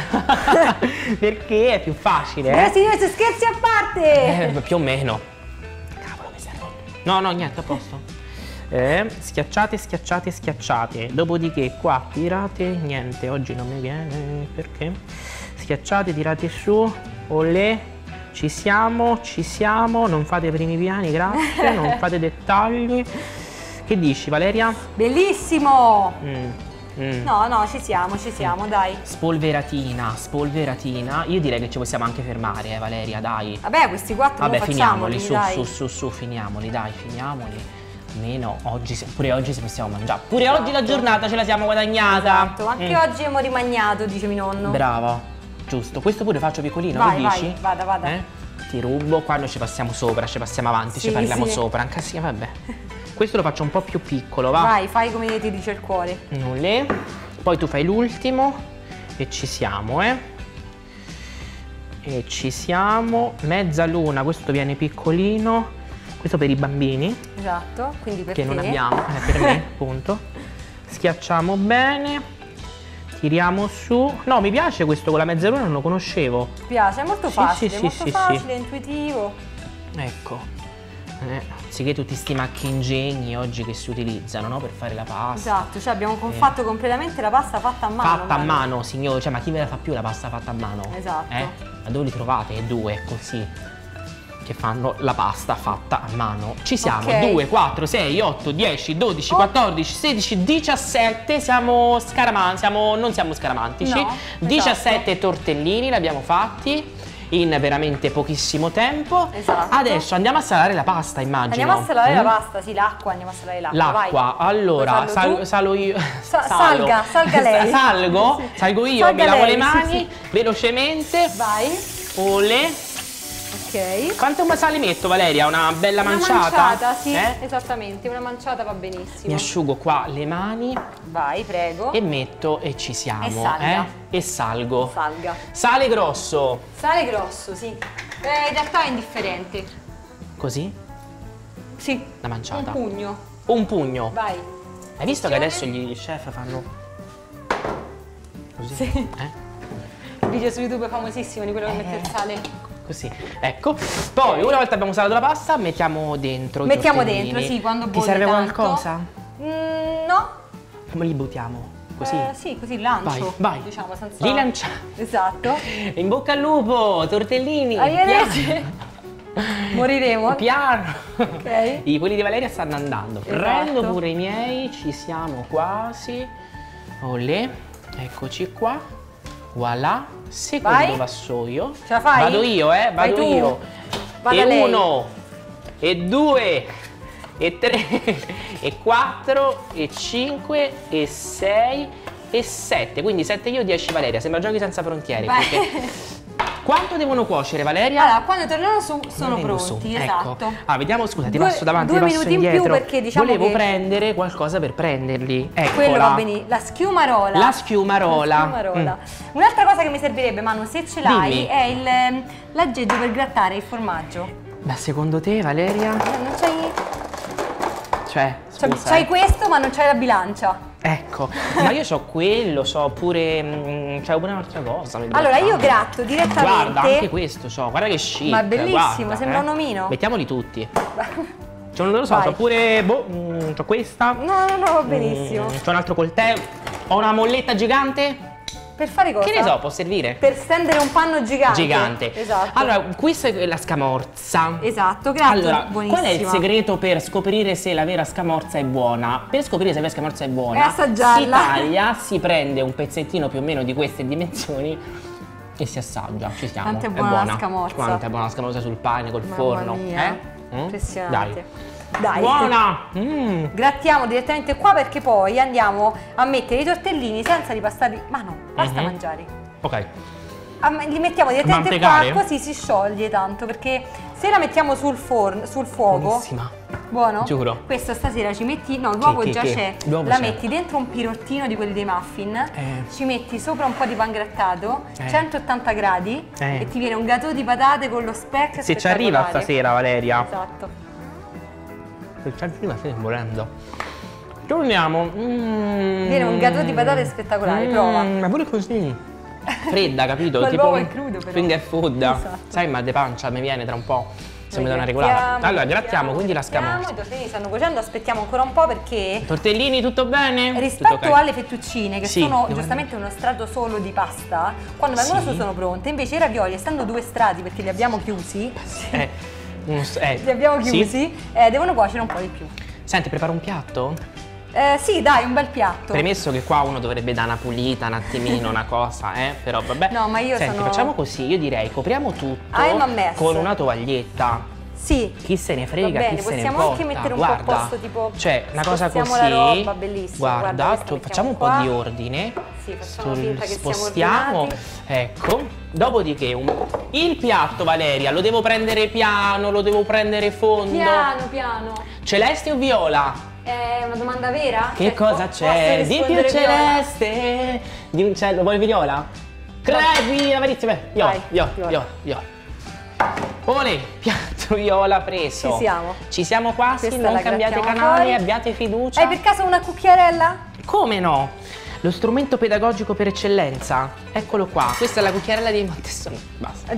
Perché perché è più facile, Eh, eh? signore, se scherzi a parte! Eh, più o meno. Cavolo, mi si è rotto. No, no, niente, a posto. Eh, schiacciate, schiacciate, schiacciate. Dopodiché qua tirate, niente, oggi non mi viene, perché? Schiacciate, tirate su, olè, ci siamo, ci siamo, non fate primi piani, grazie, non fate dettagli. Che dici, Valeria? Bellissimo! Mm, mm. No, no, ci siamo, ci siamo, dai. Spolveratina, spolveratina. Io direi che ci possiamo anche fermare, eh, Valeria, dai. Vabbè, questi quattro Vabbè, non finiamoli, su, dai. su, su, su, finiamoli, dai, finiamoli. Almeno oggi, pure oggi si possiamo mangiare. Pure Esatto. oggi la giornata ce la siamo guadagnata. Esatto, anche Mm. oggi abbiamo rimagnato, dice mio nonno. Brava, giusto. Questo pure faccio piccolino, Vai, che vai, dici? vada, vada. Eh? Ti rubo, qua noi ci passiamo sopra, ci passiamo avanti, Sì, ci parliamo sì. sopra. Anche sì, vabbè. Questo lo faccio un po' più piccolo, va? Vai, fai come ti dice il cuore. Nulle. Poi tu fai l'ultimo e ci siamo, eh. E ci siamo. Mezzaluna, questo viene piccolino. Questo per i bambini, Esatto, quindi per che te. non abbiamo, eh, per me, appunto. Schiacciamo bene, tiriamo su. No, mi piace questo con la mezzaluna, non lo conoscevo. Mi piace, è molto Sì, facile, sì, sì, molto sì, facile, sì. intuitivo. Ecco, eh, anziché tutti sti macchingegni oggi che si utilizzano, no, per fare la pasta. Esatto, cioè abbiamo fatto completamente la pasta fatta a mano. Fatta a Manu. mano, signore, cioè ma chi ve la fa più la pasta fatta a mano? Esatto. Eh? Ma dove li trovate? Due, così, che fanno la pasta fatta a mano. Ci siamo, Ok. due, quattro, sei, otto, dieci, dodici, quattordici, sedici, diciassette, siamo scaramanti, siamo, non siamo scaramantici. No, diciassette esatto. tortellini li abbiamo fatti in veramente pochissimo tempo. Esatto. Adesso andiamo a salare la pasta, immagino. Andiamo a salare Mm? la pasta, sì, l'acqua, andiamo a salare l'acqua. L'acqua, vai. allora, Vuoi farlo sal- tu? salo io. Sa- Salo. salga, salga lei. Salgo? Sì. Salgo io, Salga mi lavo lei, le sì, mani, sì. velocemente. Vai. Ole. Ok. Quanto sale metto, Valeria? Una bella Una manciata? manciata, sì, Eh? esattamente, una manciata va benissimo. Mi asciugo qua le mani Vai, prego. e metto e ci siamo. E salga. Eh? E salgo. Salga. Sale grosso. Sale grosso, sì. Eh, in realtà è indifferente. Così? Sì. La manciata. Un pugno. Un pugno. Vai. Hai visto che Attenzione. adesso gli chef fanno così? Sì. Eh? Video su YouTube famosissimo di quello che Eh. mette il sale. Così, ecco. Poi una volta abbiamo salato la pasta, mettiamo dentro i Mettiamo tortellini. dentro, sì, quando Ti bolle serve tanto. qualcosa? Mm, no. Come li buttiamo? Così? Eh, sì, così lancio. Vai, vai. Diciamo senza. Li lanciamo. Esatto. In bocca al lupo, tortellini. Arrivederci. Piano. Moriremo. Piano. Ok. I quelli di Valeria stanno andando. Esatto. Prendo pure i miei, ci siamo quasi. Olè. Eccoci qua. Voilà. Secondo Vai. vassoio. Ce la fai? Vado io, eh, Vai vado tu. io. Vada e lei. uno, e due, e tre, e quattro, e cinque, e sei, e sette. Quindi sette io, dieci Valeria. Sembra giochi senza frontiere. Vai. perché- Quanto devono cuocere, Valeria? Allora, quando tornano su sono Vengo su, pronti, ecco. esatto. Ah, vediamo, scusa, ti Due- passo davanti, due ti passo minuti in più indietro. perché diciamo Volevo che- prendere qualcosa per prenderli. Eccola. Quello va bene, la schiumarola. La schiumarola. La schiumarola. Un'altra cosa che mi servirebbe, Manu, se ce l'hai, Dimmi. è il ehm, l'aggeggio per grattare il formaggio. Ma secondo te, Valeria? Non c'hai. Cioè, Cioè, scusa, c'hai eh. questo, ma non c'hai la bilancia. Ecco, ma io so quello, so pure, mh, c'è pure un'altra cosa. Allora io gratto direttamente. Guarda, anche questo so, guarda che chic. Ma è bellissimo, guarda, sembra eh. un omino. Mettiamoli tutti. Cioè, non lo so, Vai. so pure, boh, mh, c'ho questa. No, no, no, va benissimo. Mm, c'ho un altro coltello. Ho una molletta gigante. Per fare cosa? Che ne so, può servire? Per stendere un panno gigante. Gigante. Esatto. Allora, questa è la scamorza. Esatto, grazie. Allora, buonissima. qual è il segreto per scoprire se la vera scamorza è buona? Per scoprire se la vera scamorza è buona, È assaggiarla. si taglia, si prende un pezzettino più o meno di queste dimensioni e si assaggia. Ci siamo. Quanto è buona la scamorza. Quanto è buona la scamorza sul pane, col Mamma forno. mia. Eh? Mm? Impressionante. Dai. Dai. Buona! Mm. Grattiamo direttamente qua perché poi andiamo a mettere i tortellini senza ripastarli. Ma no, basta Mhm. mangiare. Ok. Ah, ma li mettiamo direttamente qua, Mantecare? così si scioglie tanto, perché se la mettiamo sul forno, sul fuoco, Buonissima. buono? Giuro. Questo stasera ci metti, no, l'uovo che, già che? c'è, L'uovo la c'è. metti dentro un pirottino di quelli dei muffin, Eh. ci metti sopra un po' di pan grattato, Eh. centottanta gradi Eh. e ti viene un gâteau di patate con lo speck. Se ci arriva spettacolare. stasera, Valeria. Esatto. Se ci arriva, stai volendo. Torniamo. Mm. Viene un gâteau di patate spettacolare, Mm, prova. Ma pure così. Fredda, capito? Ma tipo l'uovo è crudo, però. finger food. Esatto. Sai, mal di pancia mi viene tra un po'. Se mi dà una Grattiamo, regolata. Allora, grattiamo quindi la grattiamo, scamorza. I tortellini stanno cuocendo, aspettiamo ancora un po' perché Tortellini, tutto bene? rispetto Tutto ok. alle fettuccine, che Sì, sono dove- giustamente uno strato solo di pasta, quando vengono Sì. su sono pronte, invece i ravioli, essendo due strati perché li abbiamo chiusi, Eh, uno s- eh, li abbiamo sì. chiusi, eh, devono cuocere un po' di più. Senti, preparo un piatto? Eh, sì, dai, un bel piatto. Premesso che qua uno dovrebbe dare una pulita, un attimino, una cosa, eh? Però vabbè. No, ma io Senti, sono- facciamo così, io direi copriamo tutto I'm a mess. con una tovaglietta. Sì. Chi se ne frega, Va bene, chi se ne possiamo importa. anche mettere un po' Guarda, a posto, tipo, cioè una cosa spostiamo così. la roba, bellissimo. Guarda, Guarda, questa tu- facciamo un mettiamo po' di qua. ordine. Sì, facciamo Sul- finta che siamo spostiamo. ordinati. Ecco. Dopodiché un- il piatto, Valeria, lo devo prendere piano, lo devo prendere fondo. Piano, piano. Celeste o viola? È una domanda vera? Che Cioè, cosa po- c'è posso di più rispondere viola? celeste? Di un cielo, vuoi viola? Crepi, avarezia, beh, viola, Vai, viola, viola. viola, viola. Olè, piatto viola preso. Ci siamo. Ci siamo quasi, Questa non la cambiate grattiamo canale, fuori. abbiate fiducia. Hai per caso una cucchiarella? Come no? Lo strumento pedagogico per eccellenza. Eccolo qua, questa è la cucchiarella di Montessori. Basta.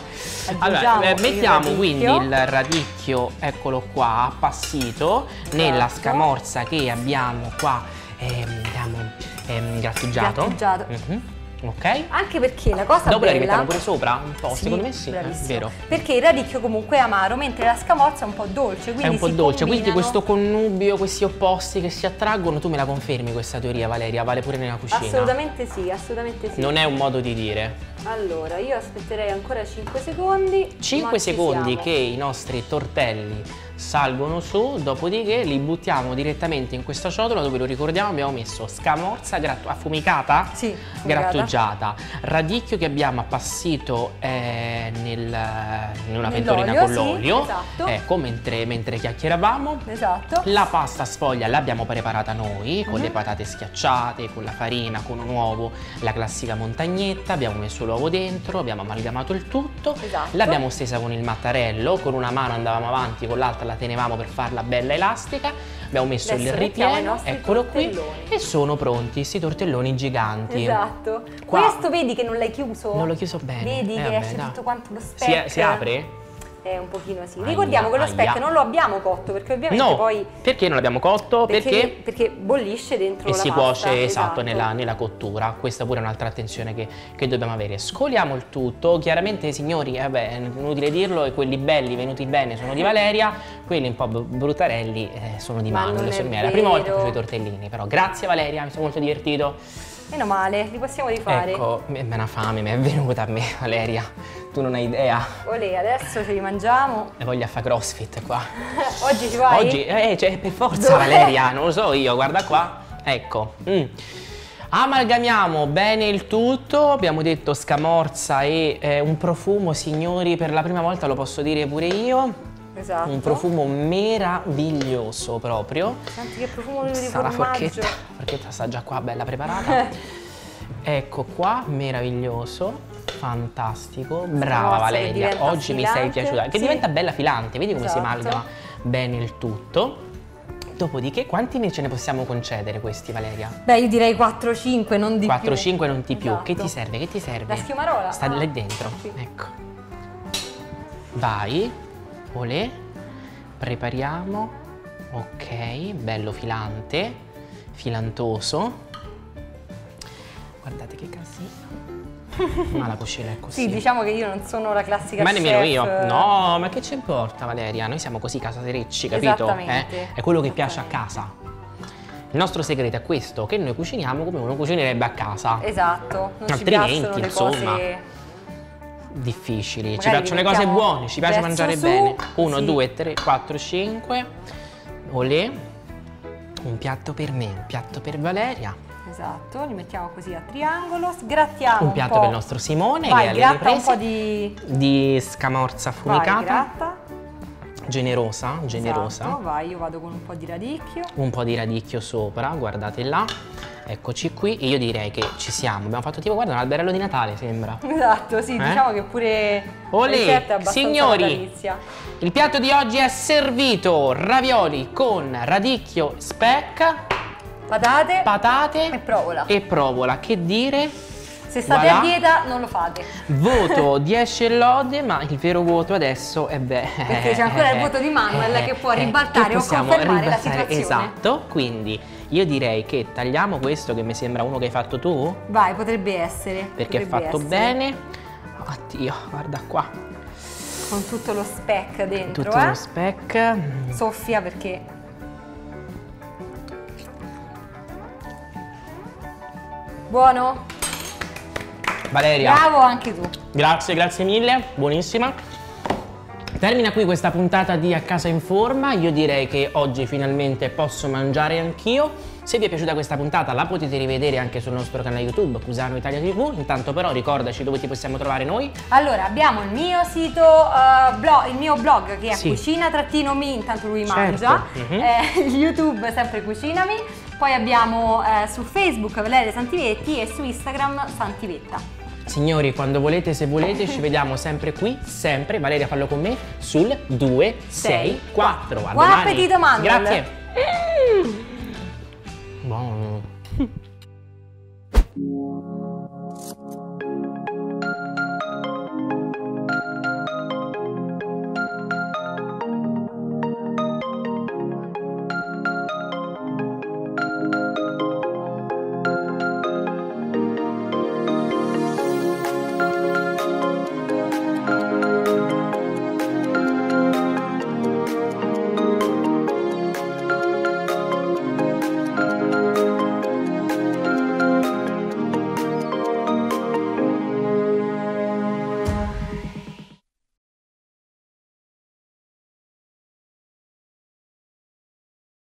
Allora, Aggiungiamo eh, il mettiamo quindi radicchio. il radicchio, eccolo qua, appassito nella Esatto. scamorza che abbiamo qua, ehm, diciamo, ehm, grattugiato. Grattugiato. Mhm. Ok. Anche perché la cosa Dopo la bella... rimettiamo pure sopra? Un po', Sì, secondo me sì, è bravissimo. vero. Perché il radicchio comunque è amaro, mentre la scamorza è un po' dolce, quindi È un po' si dolce, quindi combinano. questo connubio, questi opposti che si attraggono, tu me la confermi questa teoria, Valeria? Vale pure nella cucina? Assolutamente sì, assolutamente sì. Non è un modo di dire. Allora, io aspetterei ancora cinque secondi. cinque ma ci secondi siamo. che i nostri tortelli salgono su, dopodiché li buttiamo direttamente in questa ciotola dove, lo ricordiamo, abbiamo messo scamorza grattu- affumicata, Sì, affumicata. grattugiata, radicchio che abbiamo appassito eh, nel, in una Nell'olio, pentolina con sì, l'olio, esatto. ecco, mentre, mentre chiacchieravamo. Esatto. La pasta sfoglia l'abbiamo preparata noi con Mhm. le patate schiacciate, con la farina, con un uovo, la classica montagnetta, abbiamo messo l'uovo dentro, abbiamo amalgamato il tutto, Esatto. l'abbiamo stesa con il mattarello, con una mano andavamo avanti, con l'altra la tenevamo per farla bella elastica, abbiamo messo Adesso il mettiamo i ripieno, nostri eccolo qui, tortelloni. e sono pronti questi tortelloni giganti. Esatto. Qua- Questo vedi che non l'hai chiuso? Non l'ho chiuso bene. Vedi Eh, che vabbè, esce dai. tutto quanto lo Si, speck? si apre? Eh, un pochino sì. Aia, Ricordiamo che lo speck aia. non lo abbiamo cotto perché ovviamente No, poi... perché non l'abbiamo cotto? Perché, perché bollisce dentro E la si pasta. cuoce esatto, nella, nella cottura. Questa pure è un'altra attenzione che, che dobbiamo avere. Scoliamo il tutto. Chiaramente, signori, eh beh, è inutile dirlo, e quelli belli venuti bene sono di Valeria, quelli un po' bruttarelli eh, sono di Ma Manuel. non è Insomma, è la prima volta che vero. faccio i tortellini. Però grazie Valeria, mi sono molto divertito. Meno male, li possiamo rifare. Ecco, me me una fame mi è venuta a me, Valeria. Tu non hai idea. Olè, adesso ce li mangiamo. E voglio fare crossfit qua. Oggi ci vai? Oggi, eh, cioè, per forza Dov'è? Valeria, non lo so io, guarda qua. Ecco. Mm. Amalgamiamo bene il tutto, abbiamo detto scamorza e eh, un profumo, signori, per la prima volta lo posso dire pure io. Esatto. Un profumo meraviglioso proprio. Senti che profumo di Sta la formaggio. forchetta, la forchetta sta già qua bella preparata. Ecco qua, meraviglioso, fantastico, brava Scamorza che Valeria, diventa oggi mi sei filante. piaciuta, che Sì. diventa bella filante, vedi come si Esatto. amalgama bene il tutto. dopodiché quanti ne ce ne possiamo concedere questi, Valeria? Beh, io direi quattro cinque, non di quattro più. cinque, non di più. Esatto. Che ti serve? Che ti serve? La schiumarola? Sta ah. lì dentro. Sì. Ecco. Vai. Olè. Prepariamo. Ok, bello filante. Filantoso. Guardate che casino. Ma la cucina è così. Sì, diciamo che io non sono la classica Ma chef. nemmeno io. No, ma che ci importa, Valeria? Noi siamo così casarecci, capito? Esattamente. Eh? È quello che piace a casa. Il nostro segreto è questo, che noi cuciniamo come uno cucinerebbe a casa. Esatto. Non Altrimenti, ci piacciono le insomma, cose difficili. Magari Ci piacciono le cose mettiamo buone, ci piace verso mangiare su, bene. uno, sì. due, tre, quattro, cinque. Olè. Un piatto per me, un piatto per Valeria. Esatto, li mettiamo così a triangolo, sgrattiamo un, Un piatto po'. per il nostro Simone. Vai, che è alle gratta un riprese. po' di... Di scamorza affumicata. Vai, gratta. Generosa, generosa. Esatto, vai, io vado con un po' di radicchio. Un po' di radicchio sopra, guardate là. Eccoci qui. E io direi che ci siamo. Abbiamo fatto tipo, guarda, un alberello di Natale, sembra. Esatto, sì, Eh? diciamo che pure Olè, la ricetta è abbastanza signori, natalizia. il piatto di oggi è servito. Ravioli con radicchio speck, Patate patate e provola. e provola. Che dire? Se state Voilà. a dieta non lo fate. Voto dieci e lode, ma il vero voto adesso è beh. Perché c'è ancora il voto di Manuel che può ribaltare che o possiamo confermare la ribaltare, situazione. Esatto, quindi io direi che tagliamo questo che mi sembra uno che hai fatto tu, Vai, potrebbe essere. perché è potrebbe fatto essere. bene. Oddio, guarda qua, Con tutto lo speck dentro, tutto eh. lo speck. Soffia perché... Buono? Valeria, Bravo anche tu. grazie, grazie mille, buonissima. Termina qui questa puntata di A Casa in Forma. Io direi che oggi finalmente posso mangiare anch'io. Se vi è piaciuta questa puntata la potete rivedere anche sul nostro canale YouTube Cusano Italia tivù. Intanto però ricordaci dove ti possiamo trovare noi. Allora, abbiamo il mio sito, uh, blog, il mio blog che è Sì. cucina-mi, intanto lui Certo. mangia, Mhm. eh, YouTube sempre Cucinami, poi abbiamo eh, su Facebook Valeria Santivetti e su Instagram Santivetta. Signori, quando volete, se volete, ci vediamo sempre qui, sempre, Valeria fallo con me, sul due sei quattro. A Buon domani. appetito, Manuel. Grazie. Buono.